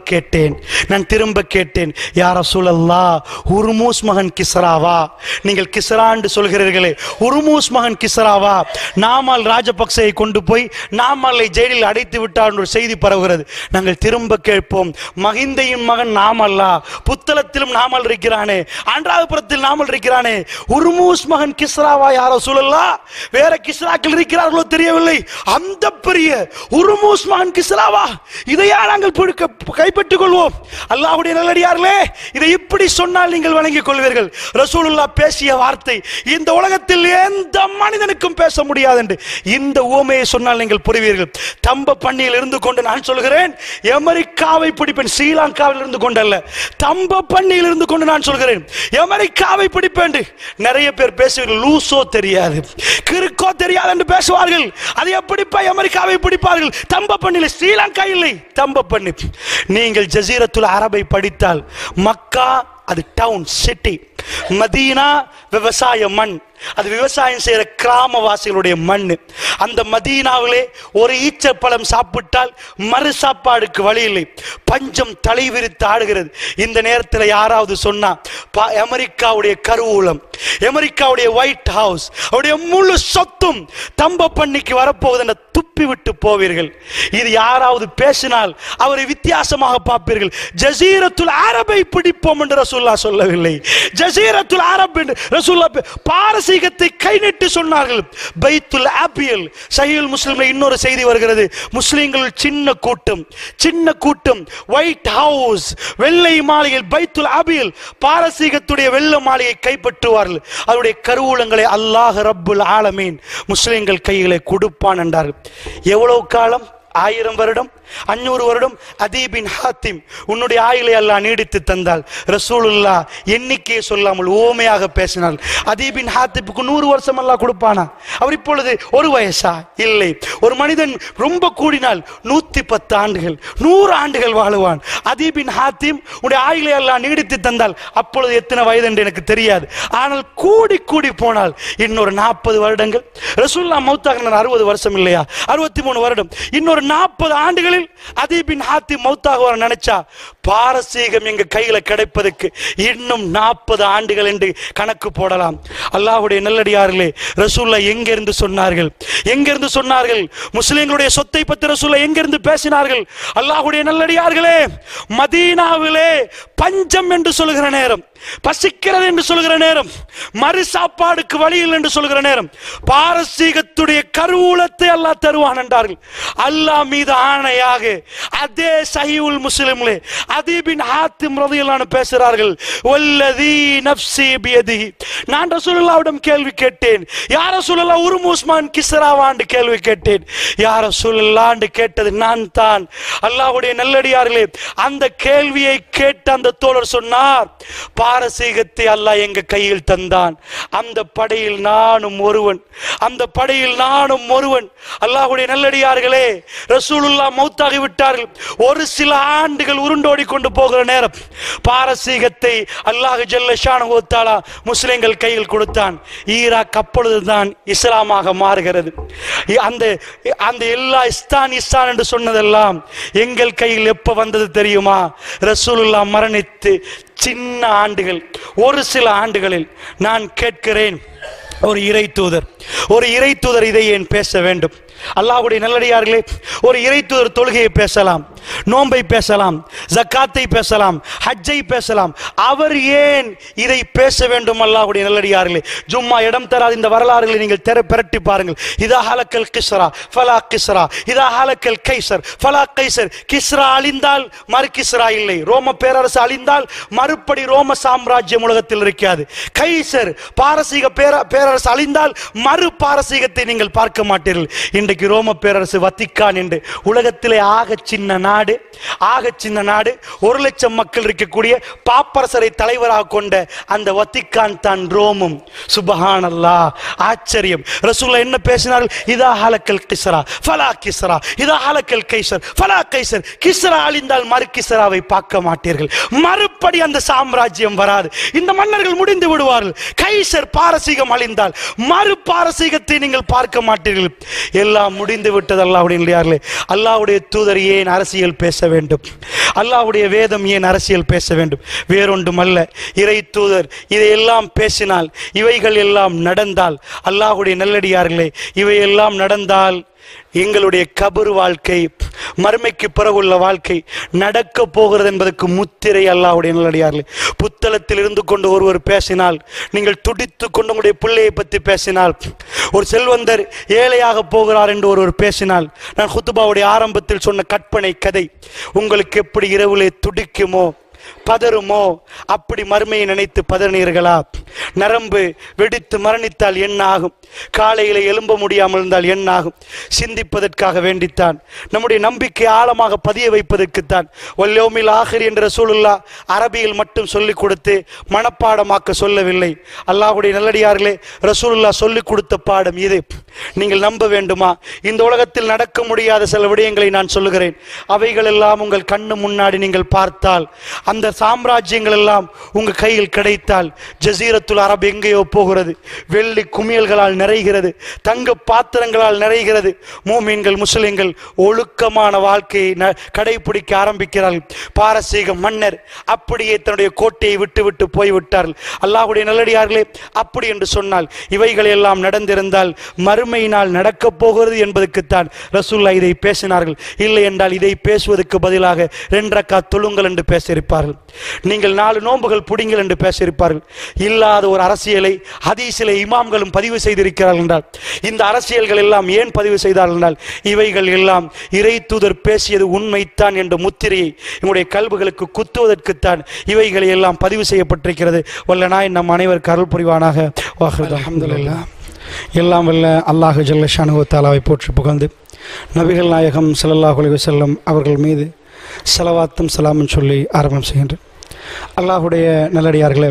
கேட்டேன், யா ரசூலல்லாஹ், ஹுர்மூஸ் மகன் கிஸ்ராவா? நீங்கள் கிஸ்ரா என்று சொல்கிறீர்களே, ஹுர்மூஸ் மகன் கிஸ்ராவா? நாமல் ராஜபக்சேயை கொண்டு போய் நாமலை ஜெயிலில் அடைத்து விட்டார் என்ற செய்தி பரவுகிறது. நாங்கள் திரும்ப கேட்போம், மகிந்தையின் மகன் நாமல்லா, புத்தளத்திலும் நாமல் இருக்கிறானே, ஆண்டாபுரத்தில் நாமல் இருக்கிறானே, ஹுர்மூஸ் மகன் கிஸ்ராவா யா ரசூலல்லாஹ்? வேற கிஸ்ராக்கள் இருக்கிறார்களோ தெரியவில்லை, அந்த பெரிய ஹுர்மூஸ் மகன் கிஸ்ராவா? இதையா நாங்கள் கைப்பற்றிக் கொள்வோம்? அல்லாஹ்வுடைய நல்லடியார்களே, இதை இப்படி சொன்னால் நீங்கள் வணங்கிக் கொள்வீர்கள். ரசூலுல்லாஹ் பேசிய வார்த்தை இந்த உலகத்தில் எந்த மனிதனுக்கும் பேச முடியாது என்று இந்த உவமையை சொன்னால் நீங்கள் புரிவீர்கள். தம்ப பண்ணியில் இருந்து கொண்டு நான் சொல்கிறேன், அமெரிக்காவை பிடிப்பேன். ஸ்ரீலங்காவில் இருந்து கொண்டல்ல, தம்ப பண்ணியில் இருந்து கொண்டு நான் சொல்கிறேன், அமெரிக்காவை பிடிப்பேன். நிறைய பேர் பேசுவீர்கள், லூசோ தெரியாது, கிறுக்கோ தெரியாது என்று பேசுவார்கள். அதை எப்படி அமெரிக்காவை பிடிப்பார்கள்? தம்ப பண்ணில, ஸ்ரீலங்கா இல்லை, தம்ப பண்ணி. நீங்கள் ஜசீரத்துல் அரபை படித்தால் மக்கா அது டவுன், சிட்டி. மதீனா விவசாய மண், அது விவசாயம் செய்யற கிராமவாசிகளுடைய மண். அந்த மதீனாவிலே ஒரு ஈச்சப்பழம் சாப்பிட்டால் மறு சாப்பாடுக்கு வழி இல்லை. பஞ்சம் தலைவிரித்து ஆடுகிறது. இந்த நேரத்தில் யாராவது சொன்னா, அமெரிக்காவுடைய கருவூலம், அமெரிக்காவுடைய ஒயிட் ஹவுஸ், அவருடைய முழு சொத்தும் தம்ப பண்ணிக்கு வரப்போகுது என்ற துப்பி விட்டு போவீர்கள். இது யாராவது பேசினால் அவரை வித்தியாசமாக பார்ப்பீர்கள். ஜசீரத்துல் அரபை பிடிப்போம் என்று ரசூலுல்லாஹ் சொல்லவில்லை. ஜசீரத்துல் அரப் என்று ரசூலுல்லாஹ் பாரசீகத்தை கை நீட்டி சொன்னார்கள். பைத்துல் அபியல், சஹீஹுல் முஸ்லிம்ல இன்னொரு செய்தி வருகிறது. முஸ்லிம்கள் சின்ன கூட்டம் ஒயிட் ஹவுஸ், வெள்ளை மாளிகை, பைத்துல் அபியல், பாரசீகத்துடைய வெள்ளை மாளிகை கைப்பற்றுவார்கள். அவருடைய கருவூலங்களை அல்லாஹ் ரப்புல் ஆலமீன் முஸ்லிம்கள் கையிலே கொடுப்பான் என்றார்கள். எவ்வளவு காலம்? 1000 வருடம், 500 வருடம். அதி பின் ஹாத்திம், உன்னுடைய ஆயுளை அல்லாஹ் நீடித்து தந்தால். ரசூலுல்லாஹ் எண்ணிக்கையை சொல்லாமல் ஓமையாக பேசினார். அதி பின் ஹாத்திமுக்கு 100 வருஷம் அல்லாஹ் கொடுப்பானா? அவர் இப்பொழுது 1 வயசா? இல்லை. ஒரு மனிதன் ரொம்ப கூடினால் 110 ஆண்டுகள், 100 ஆண்டுகள் வாழுவான். அதி பின் ஹாத்திம் உன்னுடைய ஆயுளை அல்லாஹ் நீடித்து தந்தால் அப்பொழுது எத்தனை வயது என்று எனக்கு தெரியாது. ஆனால் கூடி போனால் இன்னொரு 40 வருடங்கள். ரசூலுல்லாஹ் மௌத்தாகினார் 60 வருஷம் இல்லையா? 63 வருடம். இன்னொரு 40 ஆண்டுகளில் அதி பின் ஹாத்திம் மௌத்தாக நினைச்சா, பாரசீகம் எங்க கையில கிடைப்பதற்கு இன்னும் 40 ஆண்டுகள் என்று கணக்கு போடலாம். அல்லாஹ்வுடைய நல்லடியார்களே, ரசூலுல்லாஹ் எங்கிருந்து சொன்னார்கள்? முஸ்லிம்களுடைய சொத்தை பற்றி ரசூலுல்லாஹ் எங்கிருந்து பேசினார்கள்? அல்லாஹ்வுடைய நல்லடியார்களே, மதீனாவிலே பஞ்சம் என்று சொல்கிற நேரம், பசிக்கிறது என்று சொல்கிற நேரம், மறு சாப்பாடுக்கு வழியில் என்று சொல்கிற நேரம், பாரசீகத்துடைய கருவூலத்தை அல்லாஹ் தருவான் என்றார்கள். அல்லாஹ் மீது ஆணையாக அதே சஹீஹுல் முஸ்லிம்லே அதி பின் ஹாத்திம் ரலியல்லாஹு அன்ஹு பேசுகிறார்கள், வல்லதி நஃப்ஸி பியதிஹி. நான் ரசூலுல்லாஹ்விடம் கேள்வி கேட்டேன், யா ரசூலுல்லாஹ் ஹுர்மூஸ் மகன் கிஸ்ராவா என்று கேள்வி கேட்டேன். யா ரசூலுல்லாஹ் என்று கேட்டது நான் தான். அல்லாஹ்வுடைய நல்லடியார்களே, அந்த கேள்வியை கேட்ட அந்த தோழர் சொன்னார், பாரசீகத்தை அல்லாஹ் எங்க கையில் தந்தான், அந்த படையில் நானும் ஒருவன். அல்லாஹ்வுடைய நல்லடியார்களே, ரசூலுல்லாஹ் மௌத்தாகி விட்டார்கள். ஒரு சில ஆண்டுகள் உருண்டோடி கொண்டு போகிற நேரம் பாரசீகத்தை அல்லாஹ் ஜல்ல ஷானுஹு வ தஆலா முஸ்லிம்கள் கையில் கொடுத்தான். ஈராக் அப்பொழுதுதான் இஸ்லாமாக மாறுகிறது. அந்த எல்லா இஸ்தான் என்று சொன்னதெல்லாம் எங்கள் கையில் எப்ப வந்தது தெரியுமா? ரசூலுல்லாஹ் மரணித்து சின்ன ஆண்டுகள், ஒரு சில ஆண்டுகளில். நான் கேட்கிறேன், ஒரு இறை தூதர் இதை ஏன் பேச வேண்டும்? அல்லாஹ்வுடைய நல்லடியார்களே, ஒரு இறைத்தூதர் தொழுகையை பேசலாம், நோன்பை பேசலாம், ஜக்காத்தை பேசலாம், ஹஜ்ஜை பேசலாம். அவர் ஏன் இதை பேச வேண்டும்? அல்லாஹ்வுடைய நல்லடியார்களே, ஜும்மா இடம் தராத இந்த வரலாறுகளை நீங்கள் பிரட்டி பாருங்கள். இதா ஹலக்கல் கிஸ்ரா ஃபலா கிஸ்ரா, இதா ஹலக்கல் கைசர் ஃபலா கைசர். கிஸ்ரா அழிந்தால் மறு கிஸ்ரா இல்லை. ரோம பேரரசு அழிந்தால் மறுபடி ரோம சாம்ராஜ்யம் உலகத்தில் இருக்காது. கைசர் பாரசீக பேரரசு அழிந்தால் மறு பாரசீகத்தை நீங்கள் பார்க்க மாட்டீர்கள். இன்றைக்கு ரோம பேரரசு வத்திக்கான் என்று உலகத்திலே ஆக சின்ன நாடு, 1,00,000 மக்கள் இருக்கக்கூடிய பாப்பரசரை தலைவராக கொண்ட அந்த வத்திக்கான் தான் ரோமும். சுப்ஹானல்லாஹ், ஆச்சரியம். ரசூலுல்லாஹ் என்ன பேசினார்கள்? இதா ஹலக்கல் கிஸ்ரா ஃபலா கிஸ்ரா, இதா ஹலக்கல் கைசர் ஃபலா கைசர். கிஸ்ரா அழிந்தால் மறு கிஸ்ராவை பார்க்க மாட்டீர்கள். மறுபடி அந்த சாம்ராஜ்யம் வராது. இந்த மன்னர்கள் முடிந்து விடுவார்கள். கைசர் பாரசீகம் அழிந்தால் மறு பாரசீகத்தை நீங்கள் பார்க்க மாட்டீர்கள். எல்லாம் முடிந்து விட்டது. அல்லாஹ்வுடைய தூதர் ஏன் அரசியல் பேச வேண்டும்? அல்லாஹ்வுடைய வேதம் ஏன் அரசியல் பேச வேண்டும்? வேறொன்றும் அல்ல. இறை தூதர் இதையெல்லாம் பேசினால், இவைகள் எல்லாம் நடந்தால், அல்லாஹ்வுடைய நல்லடியார்களே, இவையெல்லாம் நடந்தால் எங்களுடைய கபர் வாழ்க்கை, மறுமைக்கு பிறகுள்ள வாழ்க்கை நடக்க போகிறது என்பதற்கு முத்திரை அல்லாஹ்வுடைய நல்லடியார்களே. புத்தளத்தில் இருந்து கொண்டு ஒருவர் பேசினால், நீங்கள் துடித்து கொண்டு உங்களுடைய பிள்ளையை பற்றி பேசினால், ஒரு செல்வந்தர் ஏழையாக போகிறார் என்று ஒருவர் பேசினால், நான் குத்துபாவுடைய ஆரம்பத்தில் சொன்ன கற்பனை கதை உங்களுக்கு எப்படி இரவிலே துடிக்குமோ, பதறுமோ, அப்படி மறுமையை நினைத்து பதறினீர்களா? நரம்பு வெடித்து மரணித்தால் என்ன ஆகும்? காலையில எழும்ப முடியாமல் இருந்தால் என்ன ஆகும்? சிந்திப்பதற்காக வேண்டித்தான், நம்முடைய நம்பிக்கை ஆழமாக பதிய வைப்பதற்குத்தான் வல்யௌமில் ஆகிர் என்ற ரசூலுல்லாஹ் அரபியில் மட்டும் சொல்லிக் கொடுத்து மனப்பாடமாக்க சொல்லவில்லை. அல்லாஹ்வுடைய நல்லடியார்களே, ரசூலுல்லாஹ் சொல்லிக் கொடுத்த பாடம் இது. நீங்கள் நம்ப வேண்டுமா? இந்த உலகத்தில் நடக்க முடியாத சில விடயங்களை நான் சொல்லுகிறேன். அவைகள் எல்லாம் உங்கள் கண்ணு முன்னாடி நீங்கள் பார்த்தால், அந்த சாம்ராஜ்யங்கள் எல்லாம் உங்க கையில் கிடைத்தால், ஜசீரத்துல் அரபு எங்கேயோ போகிறது. வெள்ளி குமியல்களால் நிறைகிறது, தங்க பாத்திரங்களால் நிறைகிறது. மூமின்கள், முஸ்லிம்கள் ஒழுக்கமான வாழ்க்கையை கடைபிடிக்க ஆரம்பிக்கிறார்கள். பாரசீக மன்னர் அப்படியே தன்னுடைய கோட்டையை விட்டு விட்டு போய்விட்டார்கள். அல்லாஹ்வுடைய நல்லடியார்களே, அப்படி என்று சொன்னால், இவைகள் எல்லாம் நடந்திருந்தால் மறுமையினால் நடக்கப் போகிறது என்பதற்குத்தான் ரசூலுல்லாஹ் இதை பேசினார்கள். இல்லை என்றால் இதை பேசுவதற்கு பதிலாக 2 ரக்காத் தொழுங்கள் என்று பேசியிருப்பார்கள். நீங்கள் 4 நோன்புகள் புடிங்கள் என்று பேசியிருப்பார்கள். இல்லாத ஒரு அரசியலை ஹதீஸிலே இமாம்களும் பதிவு செய்திருக்கிறார்கள் என்றால், இந்த அரசியல்கள் எல்லாம் ஏன் பதிவு செய்தார்கள் என்றால், இவைகள் எல்லாம் இறை தூதர் பேசியது உண்மைத்தான் என்ற முத்திரையை எங்களுடைய கல்புகளுக்கு குத்துவதற்குத்தான் இவைகளை எல்லாம் பதிவு செய்யப்பட்டிருக்கிறது. வல்லனாய் நம் அனைவருக்கு அருள் புரிவானாக. அல்ஹம்துலில்லாஹ். எல்லாம் வல்ல அல்லாஹ் ஜல்ல ஷானஹு வ தஆலாவை போற்றி புகழ்ந்து, நபிகள் நாயகம் ஸல்லல்லாஹு அலைஹி வஸல்லம் அவர்கள் மீது ஸலவாத்தும் சலாமும் சொல்லி ஆரம்பம் செய்கின்றேன். அல்லாஹ்வுடைய நல்லடியார்களே,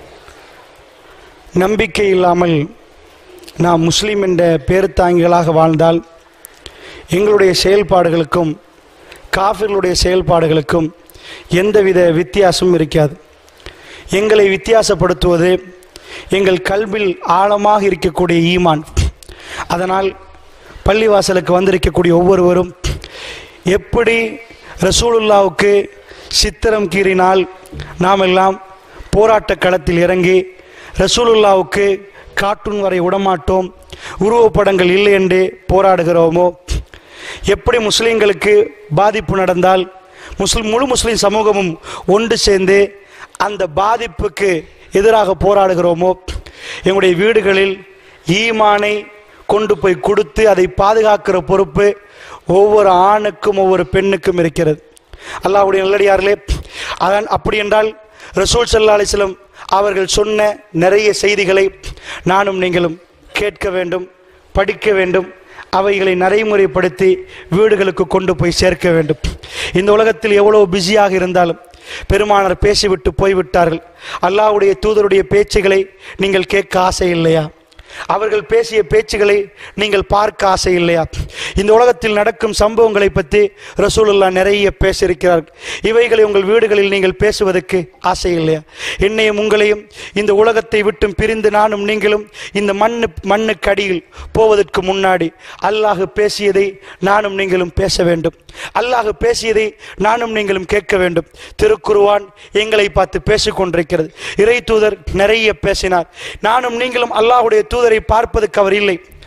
நம்பிக்கை இல்லாமல் நாம் முஸ்லீம் என்ற பேருத்தாங்கிகளாக வாழ்ந்தால் எங்களுடைய செயல்பாடுகளுக்கும் காஃபிர்களுடைய செயல்பாடுகளுக்கும் எந்தவித வித்தியாசமும் இருக்காது. எங்களை வித்தியாசப்படுத்துவது எங்கள் கல்வில் ஆழமாக இருக்கக்கூடிய ஈமான். அதனால் பள்ளிவாசலுக்கு வந்திருக்கக்கூடிய ஒவ்வொருவரும் எப்படி ரசூலுல்லாவுக்கு சித்திரம் கீறினால் நாம் எல்லாம் போராட்ட களத்தில் இறங்கி ரசூலுல்லாவுக்கு கார்ட்டூன் வரை விடமாட்டோம், உருவப்படங்கள் இல்லை என்று போராடுகிறோமோ, எப்படி முஸ்லீம்களுக்கு பாதிப்பு நடந்தால் முழு முஸ்லீம் சமூகமும் ஒன்று சேர்ந்து அந்த பாதிப்புக்கு எதிராக போராடுகிறோமோ, எங்களுடைய வீடுகளில் ஈமானை கொண்டு போய் கொடுத்து அதை பாதுகாக்கிற பொறுப்பு ஒவ்வொரு ஆணுக்கும் ஒவ்வொரு பெண்ணுக்கும் இருக்கிறது. அல்லாஹ்வுடைய நல்லடியார்களே, அதன் அப்படி என்றால் ரசூல் ஸல்லல்லாஹு அலைஹி வஸல்லம் அவர்கள் சொன்ன நிறைய செய்திகளை நானும் நீங்களும் கேட்க வேண்டும், படிக்க வேண்டும், அவைகளை நடைமுறைப்படுத்தி வீடுகளுக்கு கொண்டு போய் சேர்க்க வேண்டும். இந்த உலகத்தில் எவ்வளவு பிஸியாக இருந்தாலும் பெருமானார் பேசிவிட்டு போய்விட்டார்கள். அல்லாஹ்வுடைய தூதருடைய பேச்சுகளை நீங்கள் கேட்க ஆசை இல்லையா? அவர்கள் பேசிய பேச்சுகளை நீங்கள் பார்க்க ஆசை இல்லையா? இந்த உலகத்தில் நடக்கும் சம்பவங்களை பற்றி ரசூலுல்லாஹ் நிறைய பேசியிருக்கிறார்கள். இவைகளை உங்கள் வீடுகளில் நீங்கள் பேசுவதற்கு ஆசை இல்லையா? என்னையும் உங்களையும் இந்த உலகத்தை விட்டும் பிரிந்து நானும் நீங்களும் இந்த மண்ணுக்கு அடியில் போவதற்கு முன்னாடி அல்லாஹ் பேசியதை நானும் நீங்களும் பேச வேண்டும். அல்லாஹ் பேசியதை நானும் நீங்களும் கேட்க வேண்டும். திருக்குர்ஆன் எங்களை பார்த்து பேசிக்கொண்டிருக்கிறது. இறை தூதர் நிறைய பேசினார். நானும் நீங்களும் அல்லாஹ்வுடைய தூதரை பார்ப்பதற்கு அவர் இல்லை.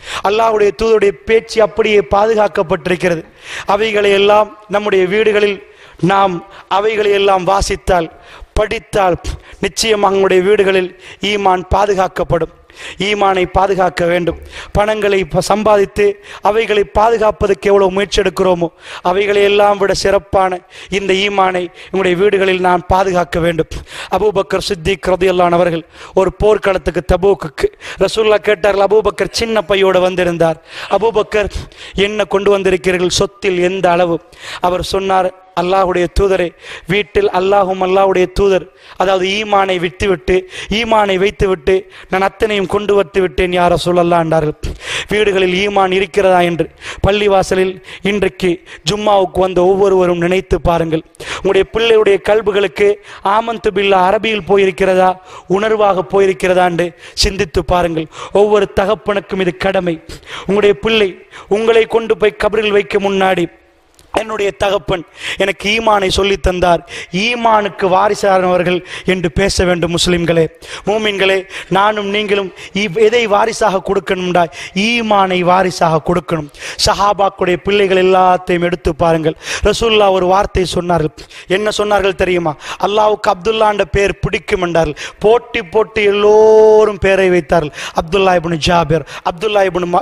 அல்லாஹ்வுடைய தூதருடைய பேச்சு அப்படியே பாதுகாக்கப்பட்டிருக்கிறது. அவைகளை எல்லாம் நம்முடைய வீடுகளில் நாம் அவைகளை எல்லாம் வாசித்தால் படித்தால் நிச்சயமாக நம்முடைய வீடுகளில் ஈமான் பாதுகாக்கப்படும். ஈமானை பாதுகாக்க வேண்டும். பணங்களை சம்பாதித்து அவைகளை பாதுகாப்பதற்கு எவ்வளவு முயற்சி எடுக்கிறோமோ அவைகளை எல்லாம் விட சிறப்பான இந்த ஈமானை நம்முடைய வீடுகளில் நாம் பாதுகாக்க வேண்டும். அபூபக்கர் சித்திக் ரலியல்லாஹு அன்ஹு அவர்கள் ஒரு போர்க்களத்துக்கு தபூக்குக்கு ரசூலுல்லாஹ் கேட்டார்கள். அபூபக்கர் சின்ன பையோடு வந்திருந்தார். அபூபக்கர் என்ன கொண்டு வந்திருக்கிறீர்கள், சொத்தில் எந்த அளவு? அவர் சொன்னார், அல்லாஹ்வுடைய தூதரே, வீட்டில் அல்லாஹும் அல்லாஹ்வுடைய தூதர் அதாவது ஈமானை விட்டுவிட்டு ஈமானை வைத்துவிட்டு நான் அத்தனையும் கொண்டு வந்து விட்டேன் யா ரசூலல்லாஹ் என்றார்கள். வீடுகளில் ஈமான் இருக்கிறதா என்று பள்ளிவாசலில் இன்றைக்கு ஜும்மாவுக்கு வந்த ஒவ்வொருவரும் நினைத்து பாருங்கள். உங்களுடைய பிள்ளையுடைய கல்புகளுக்கு ஆமன்து பில்லா அரபியில் போயிருக்கிறதா, உணர்வாக போயிருக்கிறதா என்று சிந்தித்து பாருங்கள். ஒவ்வொரு தகப்பனுக்கும் இது கடமை. உங்களுடைய பிள்ளை உங்களை கொண்டு போய் கபரில் வைக்க முன்னாடி, என்னுடைய தகப்பன் எனக்கு ஈமானை சொல்லி தந்தார், ஈமானுக்கு வாரிசானவர்கள் என்று பேச வேண்டும். முஸ்லிம்களே, மூமின்களே, நானும் நீங்களும் எதை வாரிசாக கொடுக்கணும்டா? ஈமானை வாரிசாக கொடுக்கணும். சஹாபாக்குடைய பிள்ளைகள் எல்லாத்தையும் எடுத்து பாருங்கள். ரசூலுல்லாஹ் ஒரு வார்த்தை சொன்னார்கள். என்ன சொன்னார்கள் தெரியுமா? அல்லாஹ்வுக்கு அப்துல்லா என்ற பெயர் பிடிக்கும் என்றார்கள். போட்டி போட்டு எல்லோரும் பெயரை வைத்தார்கள். அப்துல்லா இப்னு ஜாபிர், அப்துல்லா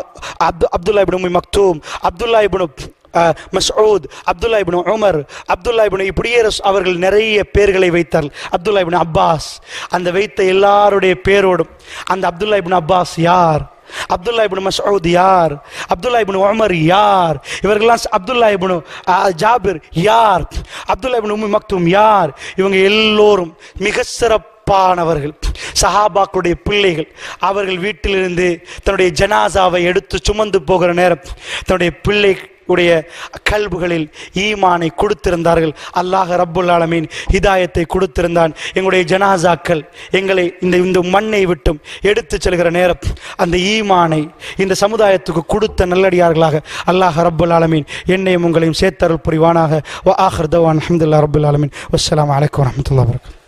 இப்னு உம்மி மக்தூம், அப்துல்லா இப்னு மஸ்ஊத், அப்துல்லா இப்னு உமர், அப்துல்லா இப்னு இப்படியே அவர்கள் நிறைய பேர்களை வைத்தார்கள். அப்துல்லா இப்னு அப்பாஸ், அந்த வைத்த எல்லாருடைய பேரோடும் அந்த அப்துல்லா இப்னு அப்பாஸ் யார், அப்துல்லா இப்னு மஸ்ஊத் யார், அப்துல்லா இப்னு உமர் யார், இவர்கள்லாம் அப்துல்லா இப்னு ஜாபிர் யார், அப்துல்லா இப்னு உம்மி மக்தூம் யார், இவங்க எல்லோரும் மிக சிறப்பானவர்கள், சஹாபாக்களுடைய பிள்ளைகள். அவர்கள் வீட்டிலிருந்து தன்னுடைய ஜனாசாவை எடுத்து சுமந்து போகிற நேரம் தன்னுடைய பிள்ளை உடைய கல்புகளில் ஈமானை கொடுத்திருந்தார்கள். அல்லாஹ் ரப்புல் ஆலமீன் ஹிதாயத்தை கொடுத்திருந்தான். எங்களுடைய ஜனாசாக்கள் எங்களை இந்த மண்ணை விட்டும் எடுத்து செல்கிற நேரம் அந்த ஈமானை இந்த சமுதாயத்துக்கு கொடுத்த நல்லடியார்களாக அல்லாஹ் ரப்புல் ஆலமீன் என்னையும் உங்களையும் சேர்த்தருள் புரிவானாக. வ ஆகிர் தவானா அல்ஹம்துலில்லாஹி ரப்பில் ஆலமீன். வஸ்ஸலாமு அலைக்கும் வரஹ்மத்துல்லாஹி வபரகாத்துஹு.